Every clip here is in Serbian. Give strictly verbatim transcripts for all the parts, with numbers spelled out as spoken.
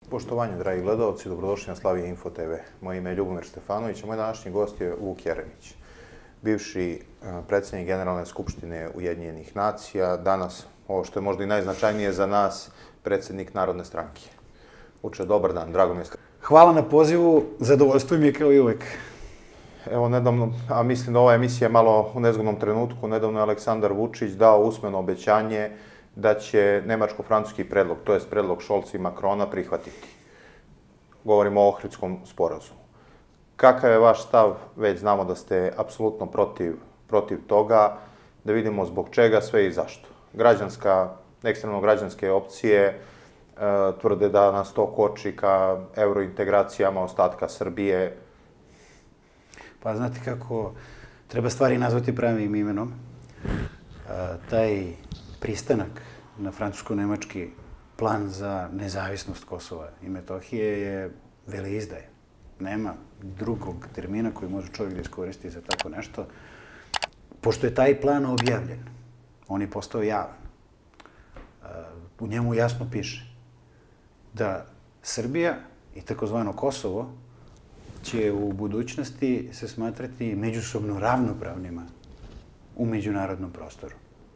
Poštovanje, dragi gledalci, dobrodošli na Slavija Info te ve. Moje ime je Ljubomir Stefanović, a moj današnji gost je Vuk Jeremić, bivši predsjednik Generalne skupštine Ujedinjenih nacija, danas, ovo što je možda i najznačajnije za nas, predsjednik Narodne stranke. Vuče, dobar dan, drago mi je ste. Hvala na pozivu, zadovoljstvo mi je kao i uvek. Evo, nedavno, a mislim da ova emisija je malo u nezgodnom trenutku, nedavno je Aleksandar Vučić dao usmeno obećanje da će nemačko-francuski predlog, to je predlog Šolca i Makrona, prihvatiti. Govorimo o Ohridskom sporazumu. Kakav je vaš stav? Već znamo da ste apsolutno protiv, protiv toga, da vidimo zbog čega sve i zašto. Građanska, ekstremno građanske opcije e, tvrde da nas to koči ka eurointegracijama ostatka Srbije. Pa znate kako treba stvari nazvati pravim imenom. E, taj pristanak na francusko-nemački plan za nezavisnost Kosova i Metohije je veleizdaje. Nema drugog termina koji može čovjek da iskoristi za tako nešto. Pošto je taj plan objavljen, on je postao javan. U njemu jasno piše da Srbija i takozvano Kosovo će u budućnosti se smatrati međusobno ravnopravnima u međunarodnom prostoru.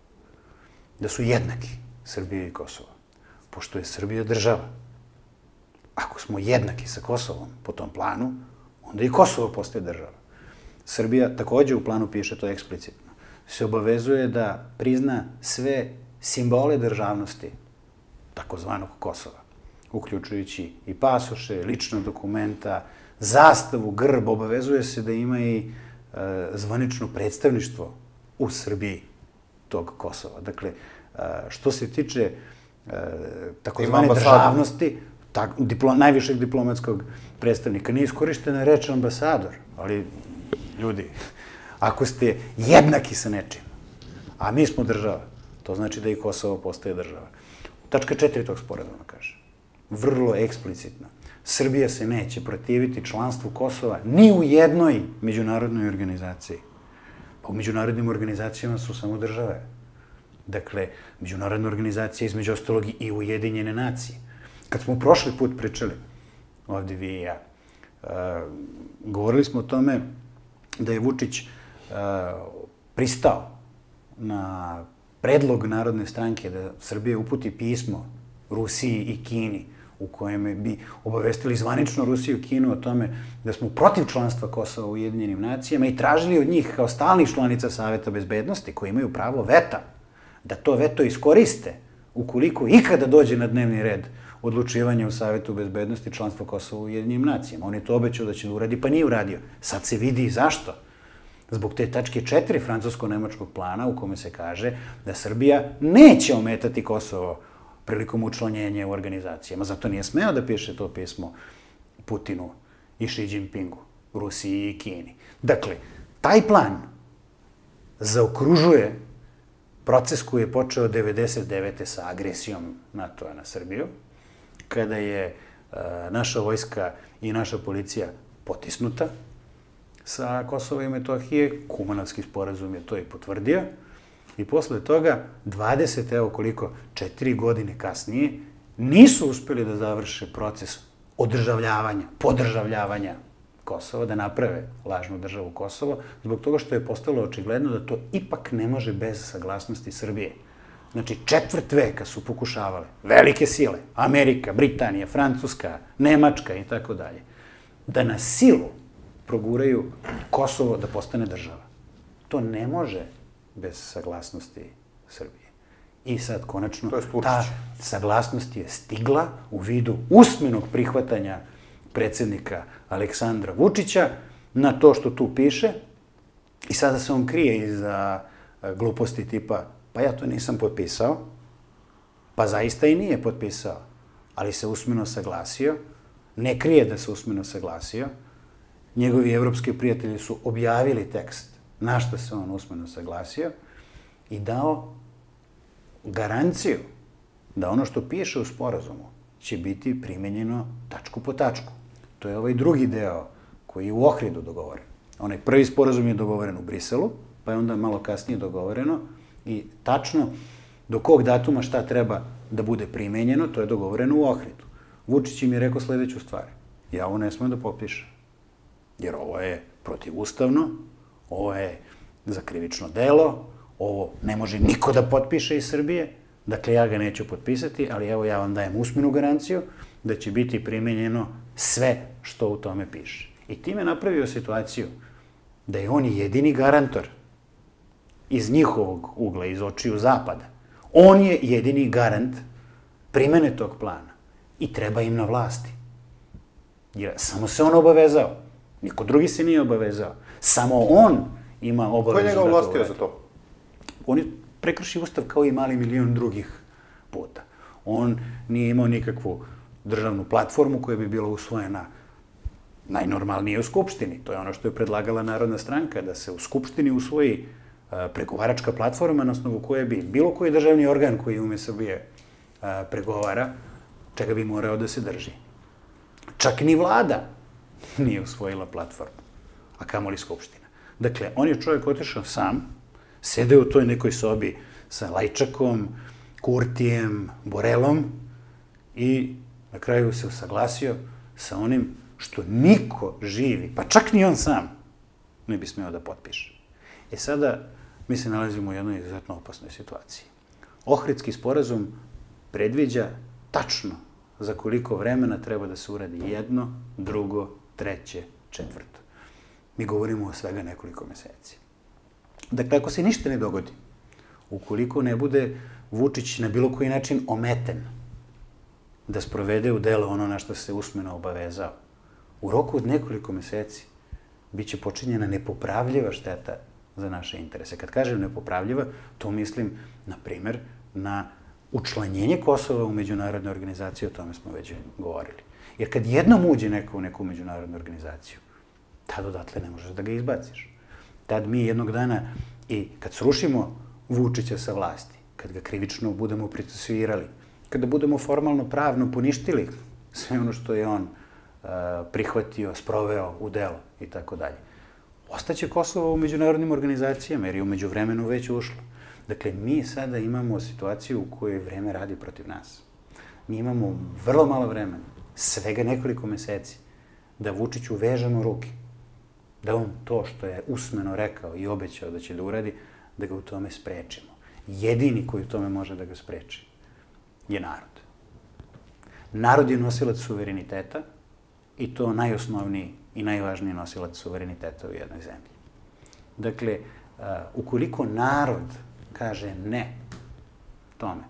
Da su jednaki Srbija i Kosovo, pošto je Srbija država. Ako smo jednaki sa Kosovom po tom planu, onda i Kosovo postaje država. Srbija, također u planu piše to eksplicitno, se obavezuje da prizna sve simbole državnosti takozvanog Kosova, uključujući i pasoše, lična dokumenta, zastavu, grb, obavezuje se da ima i e, zvanično predstavništvo u Srbiji tog Kosova. Dakle, što se tiče takozvane državnosti, najvišeg diplomatskog predstavnika, nije iskorištena reč ambasador, ali ljudi, ako ste jednaki sa nečim, a mi smo država, to znači da i Kosovo postaje država. Tačka četiri tog sporazuma kaže, vrlo eksplicitno, Srbija se neće protiviti članstvu Kosova ni u jednoj međunarodnoj organizaciji. Pa u međunarodnim organizacijama su samo države. Dakle, međunarodna organizacija, između ostalog i Ujedinjene nacije. Kad smo prošli put pričali, ovdje vi i ja, govorili smo o tome da je Vučić pristao na predlog Narodne stranke da Srbija uputi pismo Rusiji i Kini, u kojem bi obavestili zvanično Rusiju i Kinu o tome da smo protiv članstva Kosova u Ujedinjenim nacijama i tražili od njih kao stalnih članica Saveta bezbednosti, koji imaju pravo veta, da to veto iskoriste ukoliko ikada dođe na dnevni red odlučivanja u Savetu bezbednosti članstva Kosova u Ujedinjenim nacijama. On je to obećao da će da uradi, pa nije uradio. Sad se vidi i zašto. Zbog te tačke četiri francusko-nemačkog plana u kome se kaže da Srbija neće ometati Kosovo prilikom učlanjenja u organizacijama. Zato nije smeo da piše to pismo Putinu i Xi Jinpingu, Rusiji i Kini. Dakle, taj plan zaokružuje proces koji je počeo devedeset devete sa agresijom NATO-a na Srbiju, kada je naša vojska i naša policija potisnuta sa Kosova i Metohije, Kumanovski sporazum je to i potvrdio, i posle toga, dvadeset, evo koliko, četiri godine kasnije, nisu uspjeli da završe proces održavljavanja, podržavljavanja Kosova, da naprave lažnu državu Kosovo, zbog toga što je postalo očigledno da to ipak ne može bez saglasnosti Srbije. Znači, četvrt veka su pokušavale velike sile, Amerika, Britanija, Francuska, Nemačka i tako dalje, da na silu proguraju Kosovo da postane država. To ne može bez saglasnosti Srbije. I sad, konačno, ta saglasnost je stigla u vidu usmenog prihvatanja predsjednika Aleksandra Vučića na to što tu piše i sada se on krije iza gluposti tipa pa ja to nisam potpisao, pa zaista i nije potpisao, ali se usmeno saglasio, ne krije da se usmeno saglasio, njegovi evropski prijatelji su objavili tekst na što se on usmeno saglasio i dao garanciju da ono što piše u sporazumu će biti primenjeno tačku po tačku. To je ovaj drugi deo koji je u Ohridu dogovoren. Onaj prvi sporazum je dogovoren u Briselu, pa je onda malo kasnije dogovoreno i tačno do kog datuma šta treba da bude primenjeno, to je dogovoreno u Ohridu. Vučić im je rekao sledeću stvar. Ja ovo ne smem da potpišem. Jer ovo je protivustavno, ovo je za krivično delo, ovo ne može niko da potpiše iz Srbije, dakle ja ga neću potpisati, ali evo ja vam dajem usmenu garanciju da će biti primenjeno sve što u tome piše. I time napravio situaciju da je on jedini garantor iz njihovog ugla, iz očiju zapada. On je jedini garant primene tog plana i treba im na vlasti. Jer samo se on obavezao. Niko drugi se nije obavezao. Samo on ima obavezu da to uradi. Ko je njega ovlastio za to? On je prekrši ustav kao i mali milion drugih puta. On nije imao nikakvu državnu platformu koja bi bila usvojena najnormalnije u Skupštini. To je ono što je predlagala Narodna stranka, da se u Skupštini usvoji pregovaračka platforma na osnovu koje bi bilo koji državni organ koji ume Srbije pregovara, čega bi morao da se drži. Čak ni vlada nije usvojila platformu, a kamoli Skupština. Dakle, on je čovjek otišao sam, sedeo u toj nekoj sobi sa Lajčakom, Kurtijem, Borelom i na kraju se usaglasio sa onim što niko živi, pa čak ni on sam, ne bi smeo da potpiše. E sada mi se nalazimo u jednoj izuzetno opasnoj situaciji. Ohridski sporazum predviđa tačno za koliko vremena treba da se uradi jedno, drugo, treće, četvrto. Mi govorimo o svega nekoliko meseci. Dakle, ako se ništa ne dogodi, ukoliko ne bude Vučić na bilo koji način ometen da sprovede u delo ono na što se usmeno obavezao, u roku od nekoliko meseci biće počinjena nepopravljiva šteta za naše interese. Kad kažem nepopravljiva, to mislim, na primer, na učlanjenje Kosova u međunarodne organizacije, o tome smo već govorili. Jer kad jednom uđe neko u neku međunarodnu organizaciju, tad odatle ne možeš da ga izbaciš. Tad mi jednog dana, i kad srušimo Vučića sa vlasti, kad ga krivično budemo procesuirali, kada budemo formalno pravno poništili sve ono što je on prihvatio, sproveo u delo i tako dalje, ostaće Kosovo u međunarodnim organizacijama, jer je umeđu vremenu već ušlo. Dakle, mi sada imamo situaciju u kojoj vreme radi protiv nas. Mi imamo vrlo malo vremena, svega nekoliko meseci, da Vučiću vežemo ruke, da on to što je usmeno rekao i obećao da će da uradi, da ga u tome sprečimo. Jedini koji u tome može da ga spreči je narod. Narod je nosilac suvereniteta i to najosnovniji i najvažniji nosilac suvereniteta u jednoj zemlji. Dakle, ukoliko narod kaže ne tome,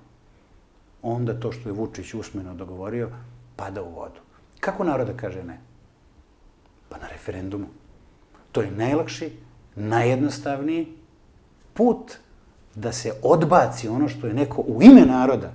onda to što je Vučić usmeno dogovorio pada u vodu. Kako narod da kaže ne? Pa na referendumu. To je najlakši, najjednostavniji put da se odbaci ono što je neko u ime naroda,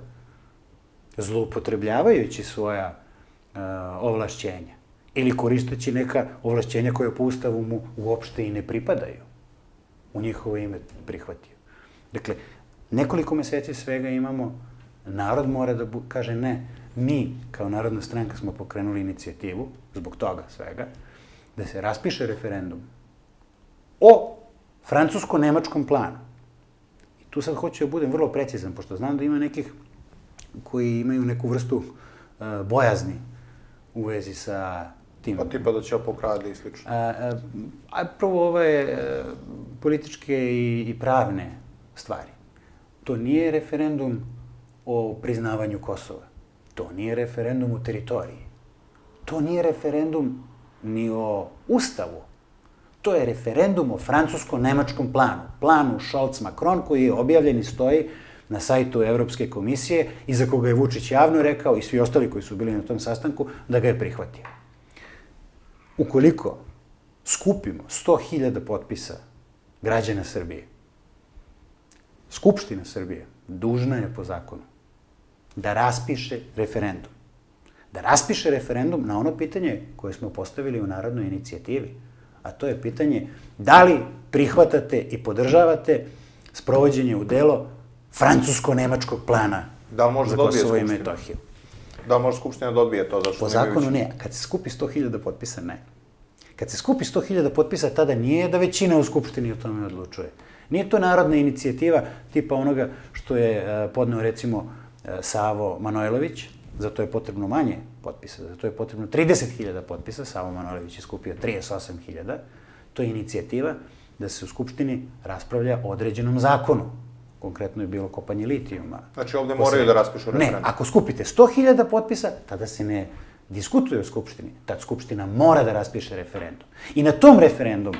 zloupotrebljavajući svoja ovlašćenja ili koristeći neka ovlašćenja koja po Ustavu mu uopšte i ne pripadaju, u njihovo ime prihvatio. Dakle, nekoliko meseci svega imamo, narod mora da kaže ne. Mi, kao Narodna stranka, smo pokrenuli inicijativu, zbog toga svega, da se raspiše referendum o francusko-nemačkom planu. I tu sad hoću da budem vrlo precizan, pošto znam da ima nekih koji imaju neku vrstu bojazni u vezi sa tim. Pa tipa da će pokrade i slično. A prvo ove političke i pravne stvari. To nije referendum o priznavanju Kosova. To nije referendum o teritoriji. To nije referendum ni o Ustavu. To je referendum o francusko-nemačkom planu. Planu Scholz-Macron koji je objavljen i stoji na sajtu Evropske komisije i za koga je Vučić javno rekao i svi ostali koji su bili na tom sastanku da ga je prihvatio. Ukoliko skupimo sto hiljada potpisa građana Srbije, Skupština Srbije dužna je po zakonu da raspiše referendum. Da raspiše referendum na ono pitanje koje smo postavili u narodnoj inicijativi, a to je pitanje da li prihvatate i podržavate sprovođenje u delo francusko-nemačkog plana za Kosovo i Metohiju. Da može Skupština dobije to? Po zakonu ne. Kad se skupi sto hiljada potpisa, ne. Kad se skupi sto hiljada potpisa, tada nije da većina u Skupštini o tome odlučuje. Nije to narodna inicijativa tipa onoga što je podneo, recimo, Savo Manojlović, Zato je potrebno manje potpisa, zato je potrebno trideset hiljada potpisa, Savo Manojlović je skupio trideset osam hiljada. To je inicijativa da se u Skupštini raspravlja o određenom zakonu. Konkretno je bilo kopanje litijuma. Znači ovde moraju da raspišu referendum? Ne, ako skupite sto hiljada potpisa, tada se ne diskutuje u Skupštini. Tad Skupština mora da raspiše referendum. I na tom referendumu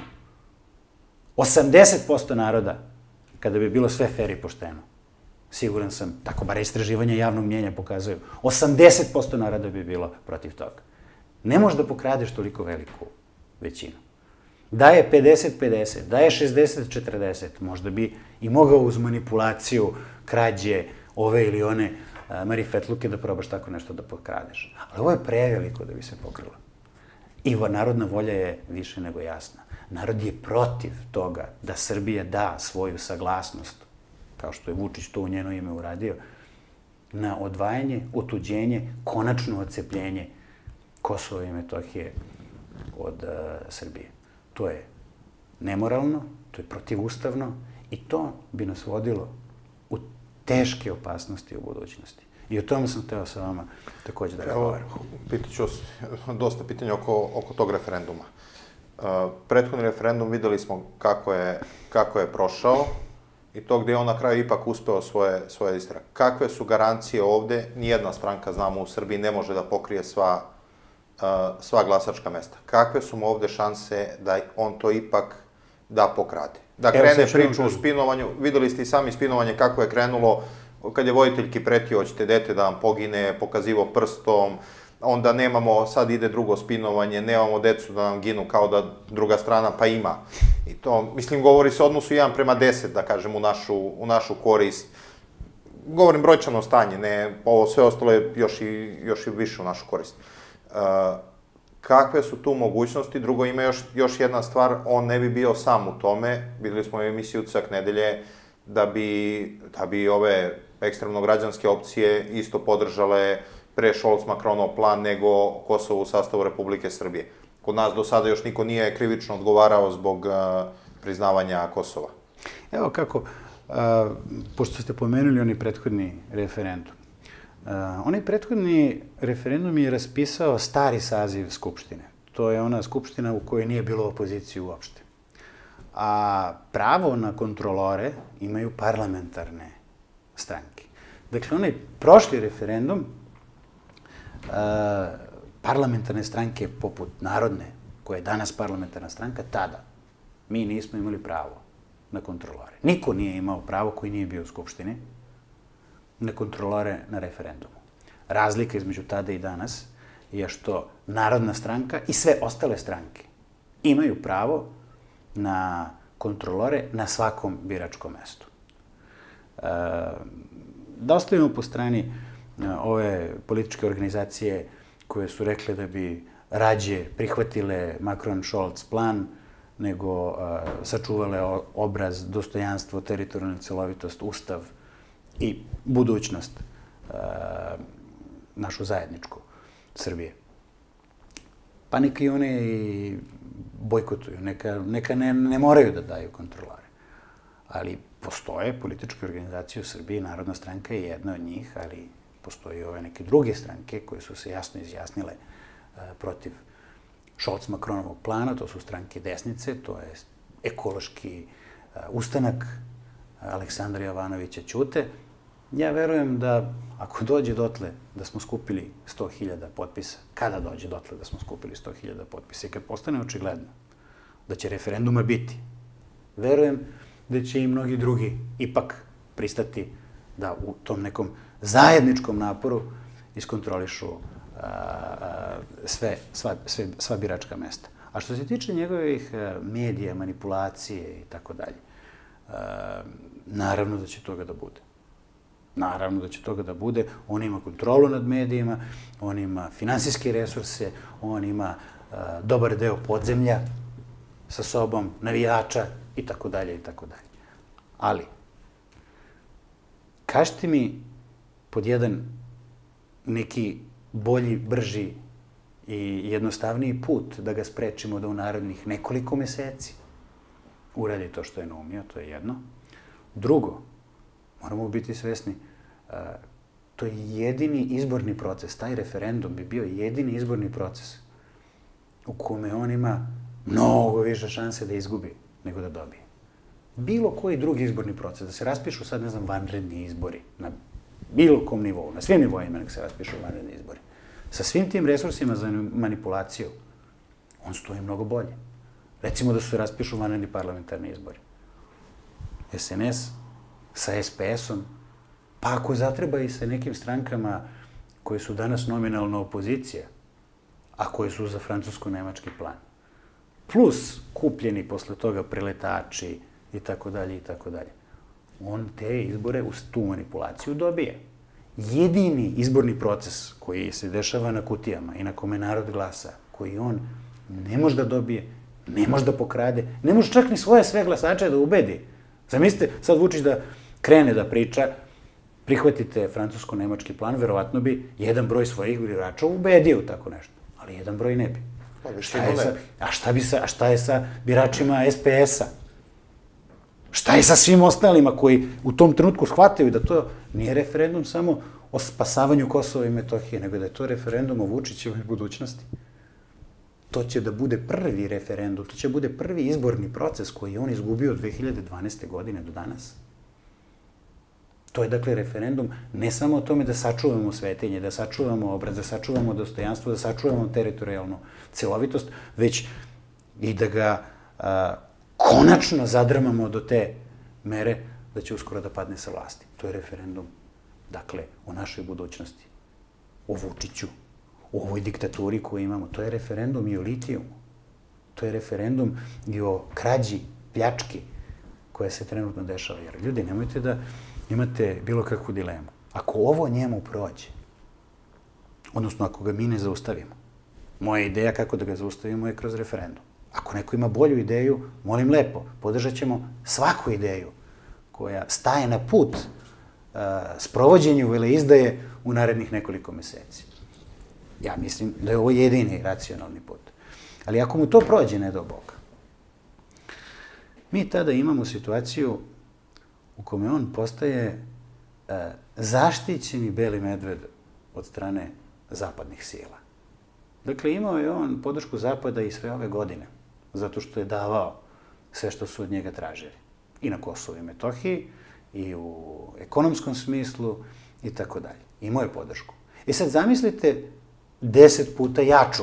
osamdeset posto naroda, kada bi bilo sve fer i pošteno, siguran sam, tako bar istraživanja javnog mnjenja pokazuju, osamdeset posto naroda bi bilo protiv toga. Ne možeš da pokradeš toliko veliku većinu. Da je pedeset pedeset, da je šezdeset četrdeset, možda bi i mogao uz manipulaciju, krađe, ove ili one marifetluke da probaš tako nešto da pokradeš. Ali ovo je preveliko da bi se pokrilo. I narodna volja je više nego jasna. Narod je protiv toga da Srbija da svoju saglasnost, kao što je Vučić to u njeno ime uradio, na odvajanje, otuđenje, konačno odcepljenje Kosova i Metohije od Srbije. To je nemoralno, to je protivustavno i to bi nas vodilo u teške opasnosti u budućnosti. I o tome sam hteo sa vama takođe da razgovaram. Evo, pitat ću dosta pitanja oko, oko tog referenduma. Uh, prethodni referendum videli smo kako je, kako je prošao i to gde je on na kraju ipak uspeo svoje, svoje istrage. Kakve su garancije ovde? Nijedna stranka, znamo, u Srbiji ne može da pokrije sva, uh, sva glasačka mesta. Kakve su mu ovde šanse da on to ipak da pokrade? Da krene priču o spinovanju, videli ste i sami spinovanje kako je krenulo, kad je voditeljki pretio, hoćete dete da vam pogine, pokazivo prstom, onda nemamo, sad ide drugo spinovanje, nemamo decu da nam ginu kao da druga strana pa ima. I to, mislim, govori se o odnosu jedan prema deset, da kažem, u našu, u našu korist. Govorim brojčano stanje, ne, ovo sve ostalo je još i, još i više u našu korist. Uh, kakve su tu mogućnosti? Drugo, ima još, još jedna stvar, on ne bi bio sam u tome, videli smo u emisiji Utisak nedelje, da bi, da bi ove ekstremno građanske opcije isto podržale pre Scholz-Macronov plan nego Kosovo u sastavu Republike Srbije. Kod nas do sada još niko nije krivično odgovarao zbog uh, priznavanja Kosova. Evo kako, uh, pošto ste pomenuli onaj prethodni referendum. Uh, onaj prethodni referendum je raspisao stari saziv Skupštine. To je ona Skupština u kojoj nije bilo opozicije uopšte. A pravo na kontrolore imaju parlamentarne stranke. Dakle, onaj prošli referendum, uh, parlamentarne stranke poput Narodne, koja je danas parlamentarna stranka, tada mi nismo imali pravo na kontrolore. Niko nije imao pravo koji nije bio u Skupštini na kontrolore na referendumu. Razlika između tada i danas je što Narodna stranka i sve ostale stranke imaju pravo na kontrolore na svakom biračkom mestu. E, da ostavimo po strani ove političke organizacije koje su rekle da bi rađe prihvatile Macron-Scholz plan nego uh, sačuvale obraz, dostojanstvo, teritorijalnu celovitost, ustav i budućnost uh, našu zajedničku Srbije. Pa neka i one i bojkotuju, neka, neka ne, ne moraju da daju kontrolore. Ali postoje političke organizacije u Srbiji, Narodna stranka je jedna od njih, ali postoje i ove neke druge stranke koje su se jasno izjasnile uh, protiv Scholz-Macronovog plana, to su stranke desnice, to je ekološki uh, ustanak Aleksandra Jovanovića Ćute. Ja verujem da ako dođe dotle da smo skupili sto hiljada potpisa, kada dođe dotle da smo skupili sto hiljada potpisa i kad postane očigledno da će referenduma biti, verujem da će i mnogi drugi ipak pristati da u tom nekom zajedničkom naporu iskontrolišu a, sve, sva, sve, sva biračka mesta. A što se tiče njegovih medija, manipulacije i tako dalje, naravno da će toga da bude. Naravno da će toga da bude. On ima kontrolu nad medijima, on ima finansijske resurse, on ima a, dobar deo podzemlja sa sobom, navijača i tako dalje i tako dalje. Ali, kažite mi pod jedan neki bolji, brži i jednostavniji put da ga sprečimo da u narednih nekoliko meseci uradi to što je naumio, to je jedno. Drugo, moramo biti svesni uh, To je jedini izborni proces. Taj referendum bi bio jedini izborni proces u kome on ima mnogo više šanse da izgubi nego da dobije. Bilo koji drugi izborni proces, da se raspišu sad, ne znam, vanredni izbori, na bilo kom nivou, na svim nivoima nek se raspišu vanredni izbori. Sa svim tim resursima za manipulaciju, on stoji mnogo bolje. Recimo da se raspišu vanredni parlamentarni izbori. S N S sa S P S-om, pa ako zatreba i sa nekim strankama koje su danas nominalna opozicija, a koje su za francusko-nemački plan. Plus kupljeni posle toga preletači i tako dalje i tako dalje. On te izbore uz tu manipulaciju dobije. Jedini izborni proces koji se dešava na kutijama i na kome narod glasa, koji on ne može da dobije, ne može da pokrade, ne može čak ni svoje sve glasače da ubedi. Zamislite, sad Vučić da krene da priča, prihvatite francusko-nemački plan, verovatno bi jedan broj svojih birača ubedio u tako nešto, ali jedan broj ne bi. Šta je sa, a, šta bi sa, a šta je sa biračima S P S-a? Šta je sa svim ostalima koji u tom trenutku shvataju da to nije referendum samo o spasavanju Kosova i Metohije, nego da je to referendum o Vučićevoj budućnosti? To će da bude prvi referendum, to će da bude prvi izborni proces koji je on izgubio od dve hiljade dvanaeste. godine do danas. To je, dakle, referendum ne samo o tome da sačuvamo svetinje, da sačuvamo obraz, da sačuvamo dostojanstvo, da sačuvamo teritorijalnu celovitost, već i da ga a, konačno zadrmamo do te mere da će uskoro da padne sa vlasti. To je referendum, dakle, o našoj budućnosti, o Vučiću, o ovoj diktaturi koju imamo. To je referendum i o litijumu. To je referendum i o krađi, pljački koja se trenutno dešava. Jer, ljudi, nemojte da imate bilo kakvu dilemu. Ako ovo njemu prođe, odnosno ako ga mi ne zaustavimo, moja ideja kako da ga zaustavimo je kroz referendum. Ako neko ima bolju ideju, molim lepo, podržat ćemo svaku ideju koja staje na put uh, sprovođenju veleizdaje u narednih nekoliko meseci. Ja mislim da je ovo jedini racionalni put. Ali ako mu to prođe, ne do Boga, mi tada imamo situaciju u kome on postaje uh, zaštićeni beli medved od strane zapadnih sila. Dakle, imao je on podršku Zapada i sve ove godine, zato što je davao sve što su od njega tražili. I na Kosovu i Metohiji, i u ekonomskom smislu, i tako dalje. Imao je podršku. I sad zamislite deset puta jaču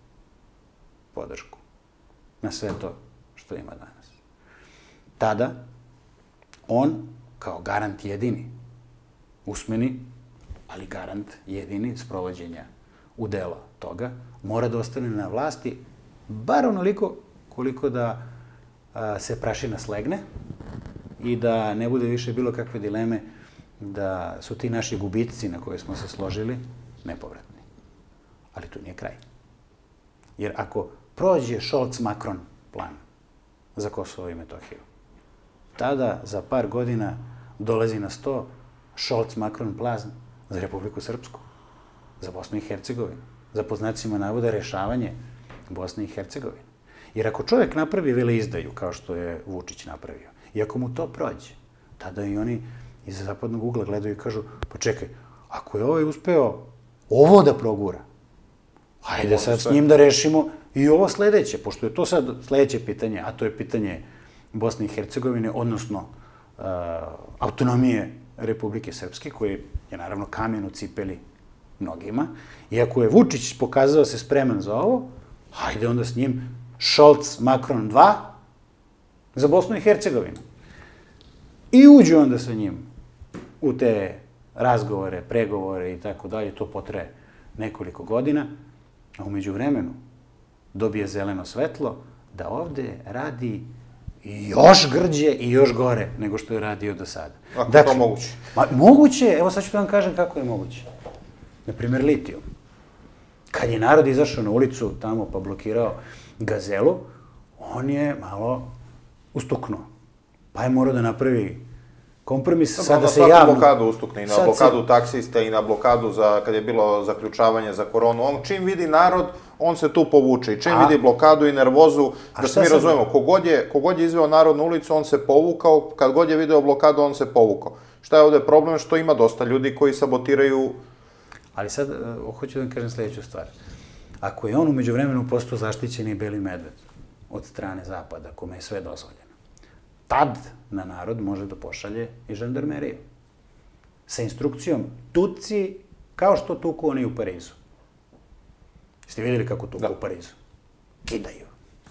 podršku na sve to što ima danas. Tada, on, kao garant jedini, usmeni, ali garant jedini sprovođenja u delo toga, mora da ostane na vlasti, bar onoliko koliko da a, se prašina slegne i da ne bude više bilo kakve dileme da su ti naši gubitci na koje smo se složili nepovratni. Ali tu nije kraj. Jer ako prođe Scholz-Macron plan za Kosovo i Metohiju, tada za par godina dolazi na sto Scholz-Macron plan za Republiku Srpsku, za Bosnu i Hercegovinu, za po znacima navoda rešavanje Bosne i Hercegovine. Jer ako čovjek napravi veleizdaju, kao što je Vučić napravio, i ako mu to prođe, tada i oni iz zapadnog ugla gledaju i kažu, pa čekaj, ako je ovaj uspeo ovo da progura, hajde sad s njim da rešimo i ovo sledeće, pošto je to sad sledeće pitanje, a to je pitanje Bosne i Hercegovine, odnosno uh, autonomije Republike Srpske, koje je naravno kamen u cipeli mnogima. I ako je Vučić pokazao se spreman za ovo, hajde onda s njim Scholz-Macron dva za Bosnu i Hercegovinu. I uđu onda sa njim u te razgovore, pregovore i tako dalje. To potraje nekoliko godina, a umeđu vremenu dobije zeleno svetlo da ovde radi još grđe i još gore nego što je radio do sada. Ako je to moguće? Moguće, evo sad ću da vam kažem kako je moguće. Naprimjer, litijum. Kad je narod izašao na ulicu tamo pa blokirao Gazelu, on je malo ustuknuo. Pa je morao da napravi kompromis. Sada se javno... Na svaku blokadu ustukne, i na blokadu taksista, i na blokadu za, kad je bilo zaključavanje za koronu. On čim vidi narod, on se tu povuče. I čim vidi blokadu i nervozu, da se mi razumemo, kogod je izveo narod na ulicu, on se povukao, kad god je video blokadu, on se povukao. Šta je ovde problem? Što ima dosta ljudi koji sabotiraju... Ali sad, hoću da vam kažem sledeću stvar. Ako je on umeđu vremenu postao zaštićeni beli medved od strane Zapada, kome je sve dozvoljeno, tad na narod može da pošalje i žandarmeriju. Sa instrukcijom, tuci kao što tuku oni u Parizu. Ste vidjeli kako tuku u Parizu? Kidaju.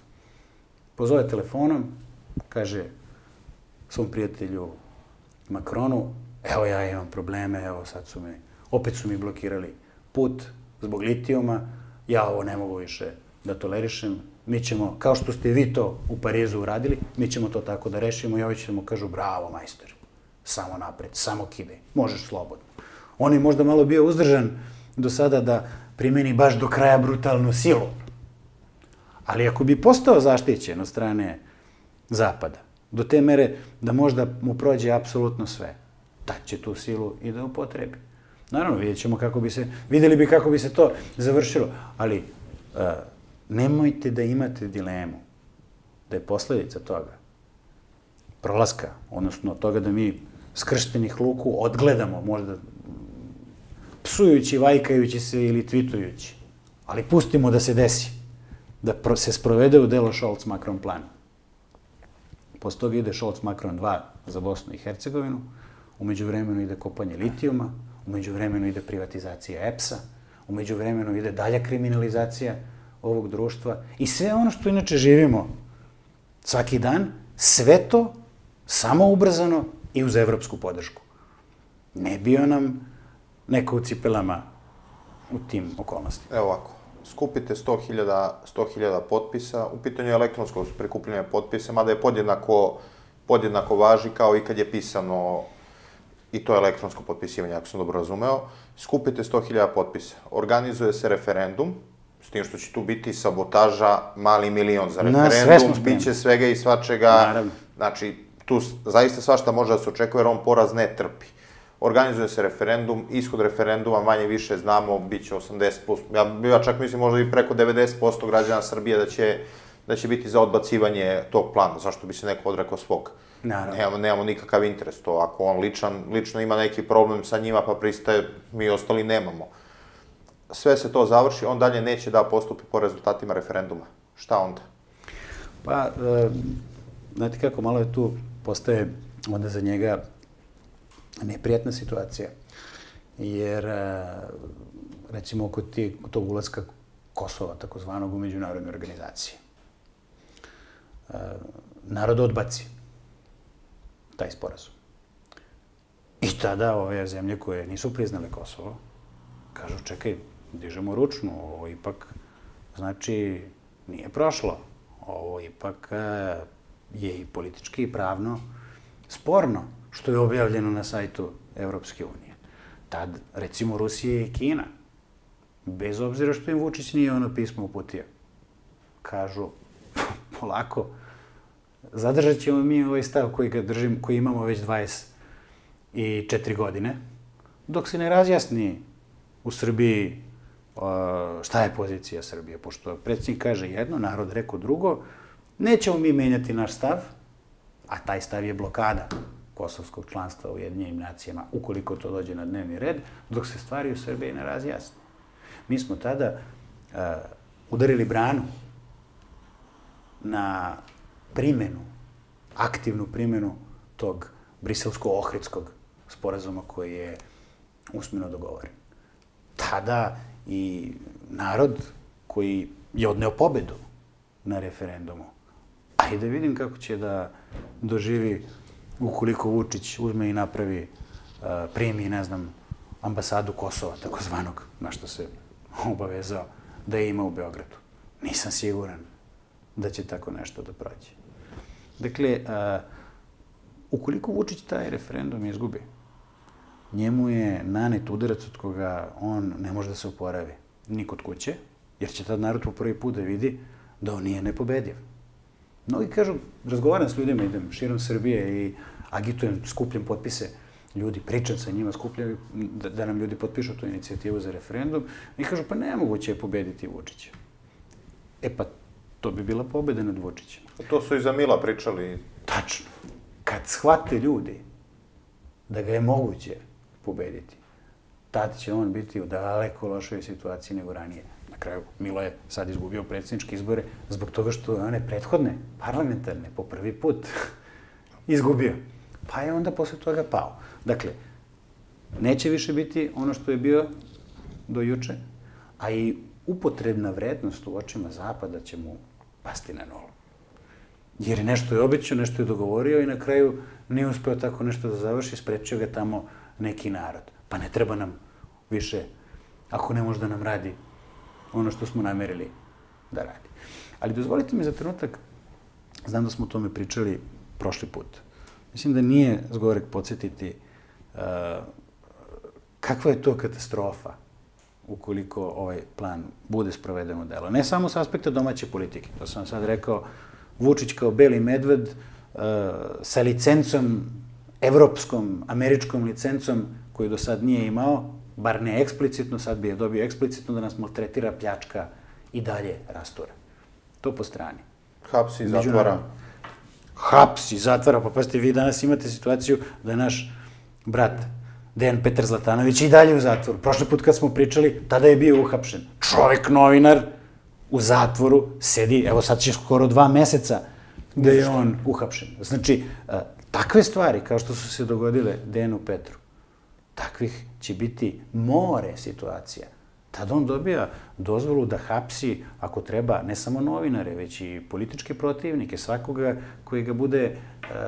Pozove telefonom, kaže svom prijatelju Makronu, evo ja imam probleme, evo sad su mi, opet su mi blokirali put zbog litijuma, ja ovo ne mogu više da tolerišem, mi ćemo, kao što ste vi to u Parizu uradili, mi ćemo to tako da rešimo i ovi će mu kažu, bravo majstor, samo napred, samo kidaj, možeš slobodno. On je možda malo bio uzdržan do sada da primeni baš do kraja brutalnu silu. Ali ako bi postao zaštićen od strane Zapada, do te mere da možda mu prođe apsolutno sve, tad će tu silu i da upotrebi. Naravno, vidjet ćemo kako bi se, videli bi kako bi se to završilo, ali nemojte da imate dilemu da je posledica toga prolaska, odnosno toga da mi skrštenih luku odgledamo, možda psujući, vajkajući se ili tvitujući, ali pustimo da se desi, da se sprovede u delo Scholz-Macron plan. Posle toga ide Scholz-Macron dva za Bosnu i Hercegovinu, umeđu vremenu ide kopanje litijuma, umeđu vremenu ide privatizacija E P S-a, umeđu vremenu ide dalja kriminalizacija ovog društva i sve ono što inače živimo svaki dan, sve to samo ubrzano i uz evropsku podršku. Ne bio nam neko u cipelama u tim okolnostima. Evo ovako, skupite sto hiljada potpisa, u pitanju je elektronsko prikupljanje potpisa, mada je podjednako važi kao i kad je pisano i to je elektronsko potpisivanje, ako sam dobro razumeo. Skupite sto hiljada potpisa, organizuje se referendum, s tim što će tu biti sabotaža mali milion za referendum, bit će svega i svačega, znači tu zaista svašta može da se očekuje jer on poraz ne trpi. Organizuje se referendum, ishod referenduma manje više znamo, bit će osamdeset posto, ja čak mislim možda i preko devedeset posto građana Srbije da će biti za odbacivanje tog plana, zašto bi se neko odrekao svog. Nemamo nikakav interes to, ako on lično ima neki problem sa njima pa pristaje, mi ostali nemamo. Sve se to završi, on dalje neće da postupi po rezultatima referenduma. Šta onda? Pa, znate kako, malo je tu, postaje onda za njega neprijatna situacija, jer recimo oko tog ulazka Kosova, takozvanog u međunarodne organizacije, narod odbaci taj sporazum. I tada ove zemlje koje nisu priznale Kosovo kažu, čekaj, dižemo ručnu, ovo ipak, znači, nije prošlo. Ovo ipak je i politički i pravno sporno, što je objavljeno na sajtu Evropske unije. Tad, recimo, Rusija i Kina, bez obzira što im Vučić nije ono pismo uputio, kažu, polako, zadržat ćemo mi ovaj stav koji imamo već dvadeset četiri godine, dok se ne razjasni u Srbiji šta je pozicija Srbije, pošto predsjednik kaže jedno, narod rekao drugo, nećemo mi menjati naš stav, a taj stav je blokada kosovskog članstva u Ujedinjenim nacijama, ukoliko to dođe na dnevni red, dok se stvari u Srbiji ne razjasne. Mi smo tada udarili branu na primjenu, aktivnu primjenu tog briselsko-ohridskog sporazuma koji je usmeno dogovoren. Tada i narod koji je odneo pobedu na referendumu, ajde da vidim kako će da doživi ukoliko Vučić uzme i napravi, primi, ne znam, ambasadu Kosova, takozvanog, na što se obavezao da je ima u Beogradu. Nisam siguran da će tako nešto da prođe. Dakle, ukoliko Vučić taj referendum izgubi, njemu je nanet udarac od koga on ne može da se oporavi ni kod kuće, jer će tad narod po prvi put da vidi da on nije nepobediv. Mnogi kažu, razgovaram s ljudima, idem širom Srbije i agitujem, skupljam potpise ljudi, pričam sa njima, skupljam da nam ljudi potpišu tu inicijativu za referendum i kažu, pa nemoguće je pobediti Vučića. E pa, to bi bila pobeda nad Vučićem. To su i za Mila pričali. Tačno. Kad shvate ljudi da ga je moguće pobediti, tad će on biti u daleko lošoj situaciji nego ranije. Na kraju, Milo je sad izgubio predsjedničke izbore zbog toga što je one prethodne, parlamentarne, po prvi put izgubio. Pa je onda posle toga pao. Dakle, neće više biti ono što je bio do juče, a i upotrebna vrednost u očima Zapada će mu pasti na nulu. Jer nešto je obećao, nešto je dogovorio i na kraju nije uspeo tako nešto da završi, sprečio ga tamo neki narod. Pa ne treba nam više, ako ne može da nam radi ono što smo namerili da radi. Ali dozvolite mi za trenutak, znam da smo o tome pričali prošli put. Mislim da nije zgorek podsjetiti uh, kakva je to katastrofa ukoliko ovaj plan bude sproveden u delo. Ne samo s aspekta domaće politike, to sam sad rekao, Vučić kao beli medved uh, sa licencom, evropskom, američkom licencom koju do sad nije imao, bar ne eksplicitno, sad bi je dobio eksplicitno da nas maltretira, pljačka i dalje rastura. To po strani. Hapsi, zatvara. Hapsi, zatvara, pa pazite, vi danas imate situaciju da je naš brat Dejan Petar Zlatanović i dalje u zatvoru. Prošli put kad smo pričali, tada je bio uhapšen. Čovek, novinar, u zatvoru, sedi, evo sad će skoro dva meseca da je on uhapšen. Znači, takve stvari, kao što su se dogodile Dejanu Petru, takvih će biti more situacija. Tad on dobija dozvolu da hapsi, ako treba, ne samo novinare, već i političke protivnike, svakoga koji ga bude e,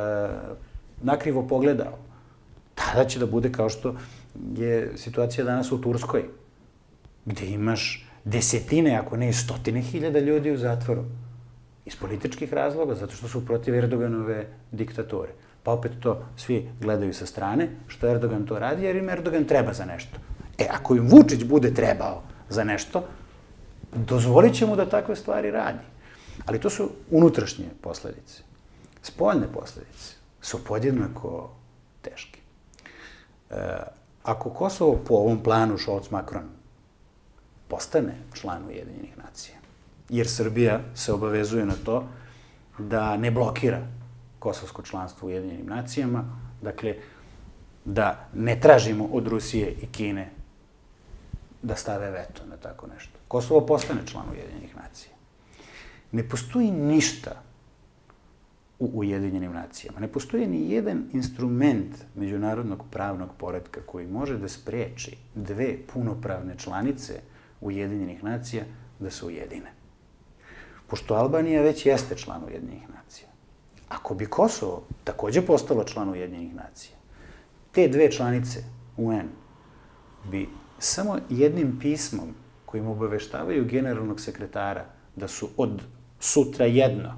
nakrivo pogledao. Tada će da bude kao što je situacija danas u Turskoj, gde imaš desetine, ako ne i stotine hiljada ljudi u zatvoru. Iz političkih razloga, zato što su protiv Erdoganove diktature. Pa opet to svi gledaju sa strane, što Erdogan to radi, jer im Erdogan treba za nešto. E, ako im Vučić bude trebao za nešto, dozvolit će mu da takve stvari radi. Ali to su unutrašnje posledice. Spoljne posledice su podjednako teške. E, ako Kosovo po ovom planu Scholz-Macron postane član Ujedinjenih nacija, jer Srbija se obavezuje na to da ne blokira kosovsko članstvo u Ujedinjenim nacijama, dakle, da ne tražimo od Rusije i Kine da stave veto na tako nešto. Kosovo postane član Ujedinjenih nacija. Ne postoji ništa u Ujedinjenim nacijama. Ne postoji ni jedan instrument međunarodnog pravnog poretka koji može da spreči dve punopravne članice Ujedinjenih nacija da se ujedine. Pošto Albanija već jeste član Ujedinjenih nacija. Ako bi Kosovo takođe postalo član Ujedinjenih nacija, te dve članice U N bi samo jednim pismom kojim obaveštavaju generalnog sekretara da su od sutra jedno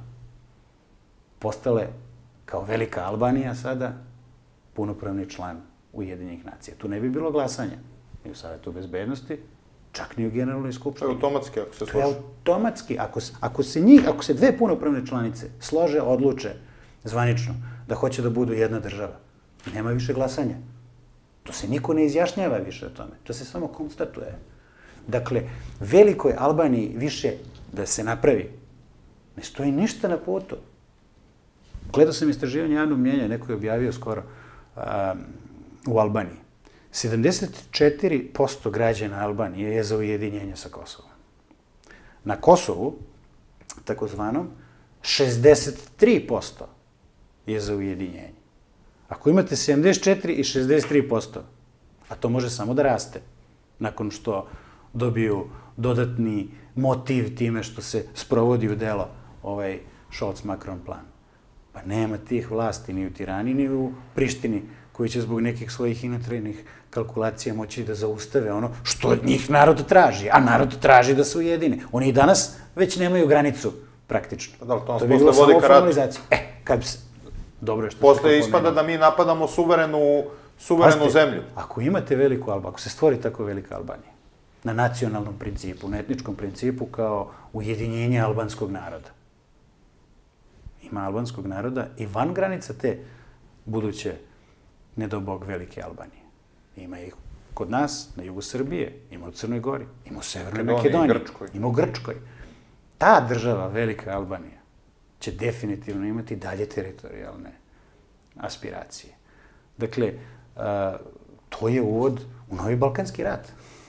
postale kao velika Albanija sada punopravni član Ujedinjenih nacija. Tu ne bi bilo glasanja ni u Savetu bezbednosti, čak ni u Generalnoj skupštini. To je automatski, ako se slože. To je automatski. Ako, ako, se njih, ako se dve punopravne članice slože, odluče zvanično da hoće da budu jedna država, nema više glasanja. To se niko ne izjašnjava više o tome. To se samo konstatuje. Dakle, velikoj Albaniji više da se napravi ne stoji ništa na putu. Gledao sam istraživanje javnog mnjenja, neko je objavio skoro um, u Albaniji. sedamdeset četiri posto građana Albanije je za ujedinjenje sa Kosovom. Na Kosovu, takozvanom, šezdeset tri posto je za ujedinjenje. Ako imate sedamdeset četiri i šezdeset tri posto, a to može samo da raste, nakon što dobiju dodatni motiv time što se sprovodi u delo ovaj Scholz-Macron plan. Pa nema tih vlasti ni u Tirani, ni u Prištini, koji će zbog nekih svojih inatrajnih kalkulacija moći da zaustave ono što od njih narod traži, a narod traži da se ujedine. Oni i danas već nemaju granicu, praktično. Pa da li to nas to bi posle vodi ka ratu? E, kad bi se... Dobro je što... Posle ispada da mi napadamo suverenu, suverenu Pazite, zemlju. Ako imate veliku Albaniju, ako se stvori tako velika Albanija, na nacionalnom principu, na etničkom principu kao ujedinjenje albanskog naroda, ima albanskog naroda i van granica te buduće, ne do Bog, velike Albanije. Ima ih kod nas, na jugu Srbije, ima u Crnoj Gori, ima u Severnoj Makedoniji, ima u Grčkoj. ta država, Velika Albanija, će definitivno imati dalje teritorijalne aspiracije. Dakle, to je uvod u novi Balkanski rat.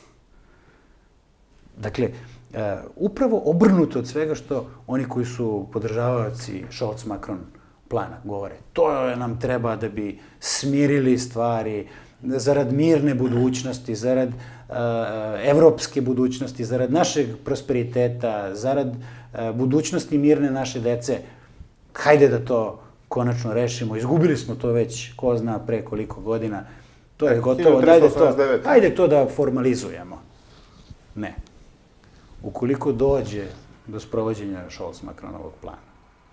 Dakle, upravo obrnuto od svega što oni koji su podržavaoci Scholz-Macron plana govore. To nam treba da bi smirili stvari, zarad mirne budućnosti, zarad evropske budućnosti, zarad našeg prosperiteta, zarad budućnosti mirne naše dece. Hajde da to konačno rešimo. Izgubili smo to već, ko zna pre koliko godina. To je gotovo. Hajde to da formalizujemo. Ne. Ukoliko dođe do sprovođenja Scholz-Macronovog plana,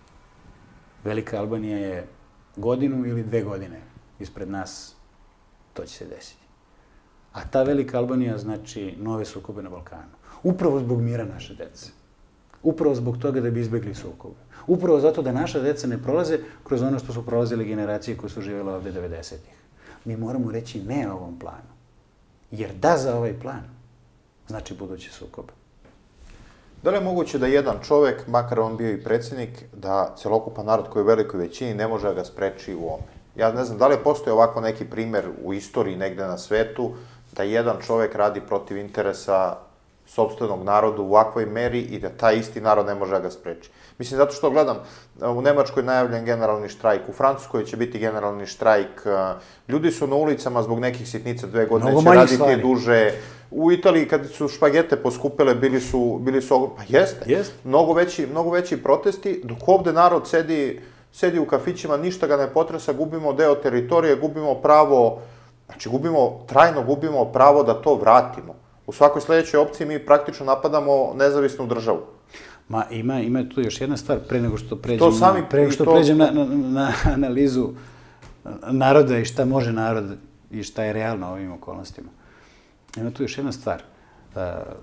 Velika Albanija je godinu ili dve godine ispred nas, to će se desiti. A ta Velika Albanija znači nove sukobe na Balkanu. Upravo zbog mira naše dece. Upravo zbog toga da bi izbegli sukobe. Upravo zato da naša deca ne prolaze kroz ono što su prolazile generacije koje su živjela ovde devedesetih. Mi moramo reći ne ovom planu. Jer da za ovaj plan znači buduće sukobe. Da li je moguće da jedan čovek, makar on bio i predsjednik, da celokupan narod koji je u velikoj većini ne može da ga spreči u ome? Ja ne znam, da li postoji ovako neki primer u istoriji negde na svetu da jedan čovek radi protiv interesa sopstvenog naroda u ovakvoj meri i da taj isti narod ne može da ga spreči? Mislim, zato što gledam, u Nemačkoj je najavljen generalni štrajk, u Francuskoj će biti generalni štrajk, ljudi su na ulicama zbog nekih sitnica, dve godine će raditi duže. U Italiji, kad su špagete poskupile, bili su, bili su, pa jeste, mnogo veći, mnogo veći protesti, dok ovde narod sedi, sedi u kafićima, ništa ga ne potresa, gubimo deo teritorije, gubimo pravo, znači gubimo, trajno gubimo pravo da to vratimo. U svakoj sledećoj opciji mi praktično napadamo nezavisnu državu. Ma, ima, ima tu još jedna stvar, pre nego što pređem, sami, pre nego što to... pređem na, na, na analizu naroda i šta može narod i šta je realno u ovim okolnostima. Ima tu još jedna stvar. Uh,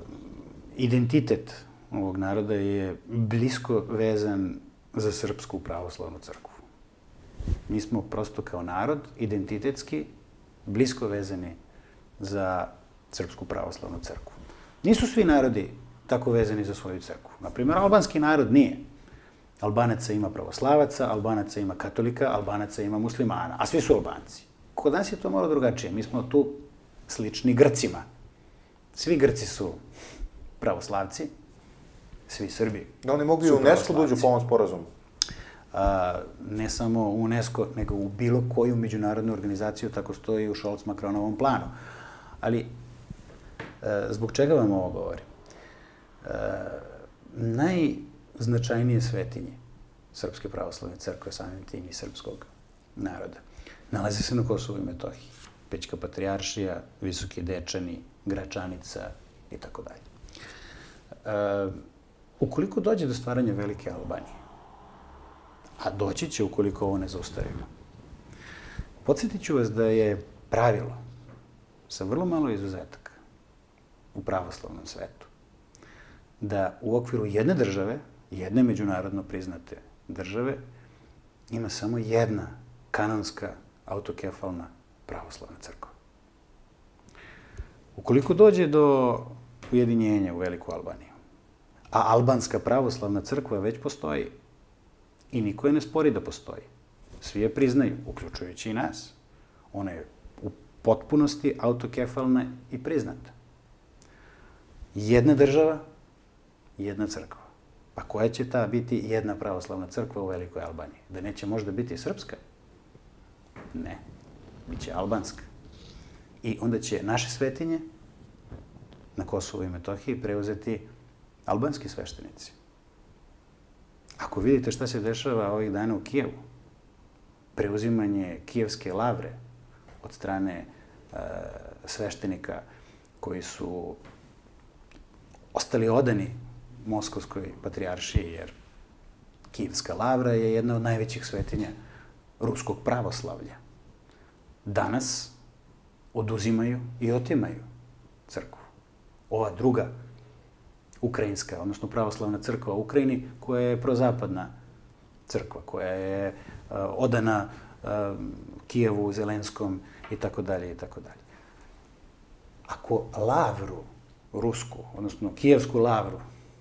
identitet ovog naroda je blisko vezan za Srpsku pravoslavnu crkvu. Mi smo prosto kao narod identitetski blisko vezani za Srpsku pravoslavnu crkvu. Nisu svi narodi tako vezani za svoju crkvu. Naprimjer, albanski narod nije. Albanaca ima pravoslavaca, Albanaca ima katolika, Albanaca ima muslimana, a svi su Albanci. Kod nas je to malo drugačije. Mi smo tu slični Grcima. Svi Grci su pravoslavci, svi Srbi. Da oni mogu i u UNESCO da uđu po ovom sporazumu? Ne samo u UNESCO, nego u bilo koju međunarodnu organizaciju, tako stoji u Scholz-Macronovom planu. Ali, zbog čega vam ovo govorim? Najznačajnije svetinje Srpske pravoslavne crkve, samim tim i srpskog naroda, nalaze se na Kosovu i Metohiji. Pećka patrijaršija, Visoki Dečani, Gračanica i tako dalje. Ukoliko dođe do stvaranja Velike Albanije, a doći će ukoliko ovo ne zaustavimo, podsjetit ću vas da je pravilo sa vrlo malo izuzetaka u pravoslavnom svetu da u okviru jedne države, jedne međunarodno priznate države, ima samo jedna kanonska autokefalna pravoslavna crkva. Ukoliko dođe do ujedinjenja u Veliku Albaniju, a albanska pravoslavna crkva već postoji i niko je ne spori da postoji, svi je priznaju, uključujući i nas, ona je u potpunosti autokefalna i priznata. Jedna država, jedna crkva. Pa koja će ta biti jedna pravoslavna crkva u Velikoj Albaniji? Da neće možda biti srpska? Ne. Biće albanska. I onda će naše svetinje na Kosovu i Metohiji preuzeti albanski sveštenici. Ako vidite šta se dešava ovih dana u Kijevu, preuzimanje kijevske lavre od strane uh, sveštenika koji su ostali odani Moskovskoj patrijaršiji, jer kijevska lavra je jedna od najvećih svetinja ruskog pravoslavlja. Danas oduzimaju i otimaju crkvu. Ova druga ukrajinska, odnosno pravoslavna crkva u Ukrajini, koja je prozapadna crkva, koja je uh, odana uh, Kijevu, Zelenskom i tako dalje i tako dalje. Ako lavru rusku, odnosno kijevsku lavru,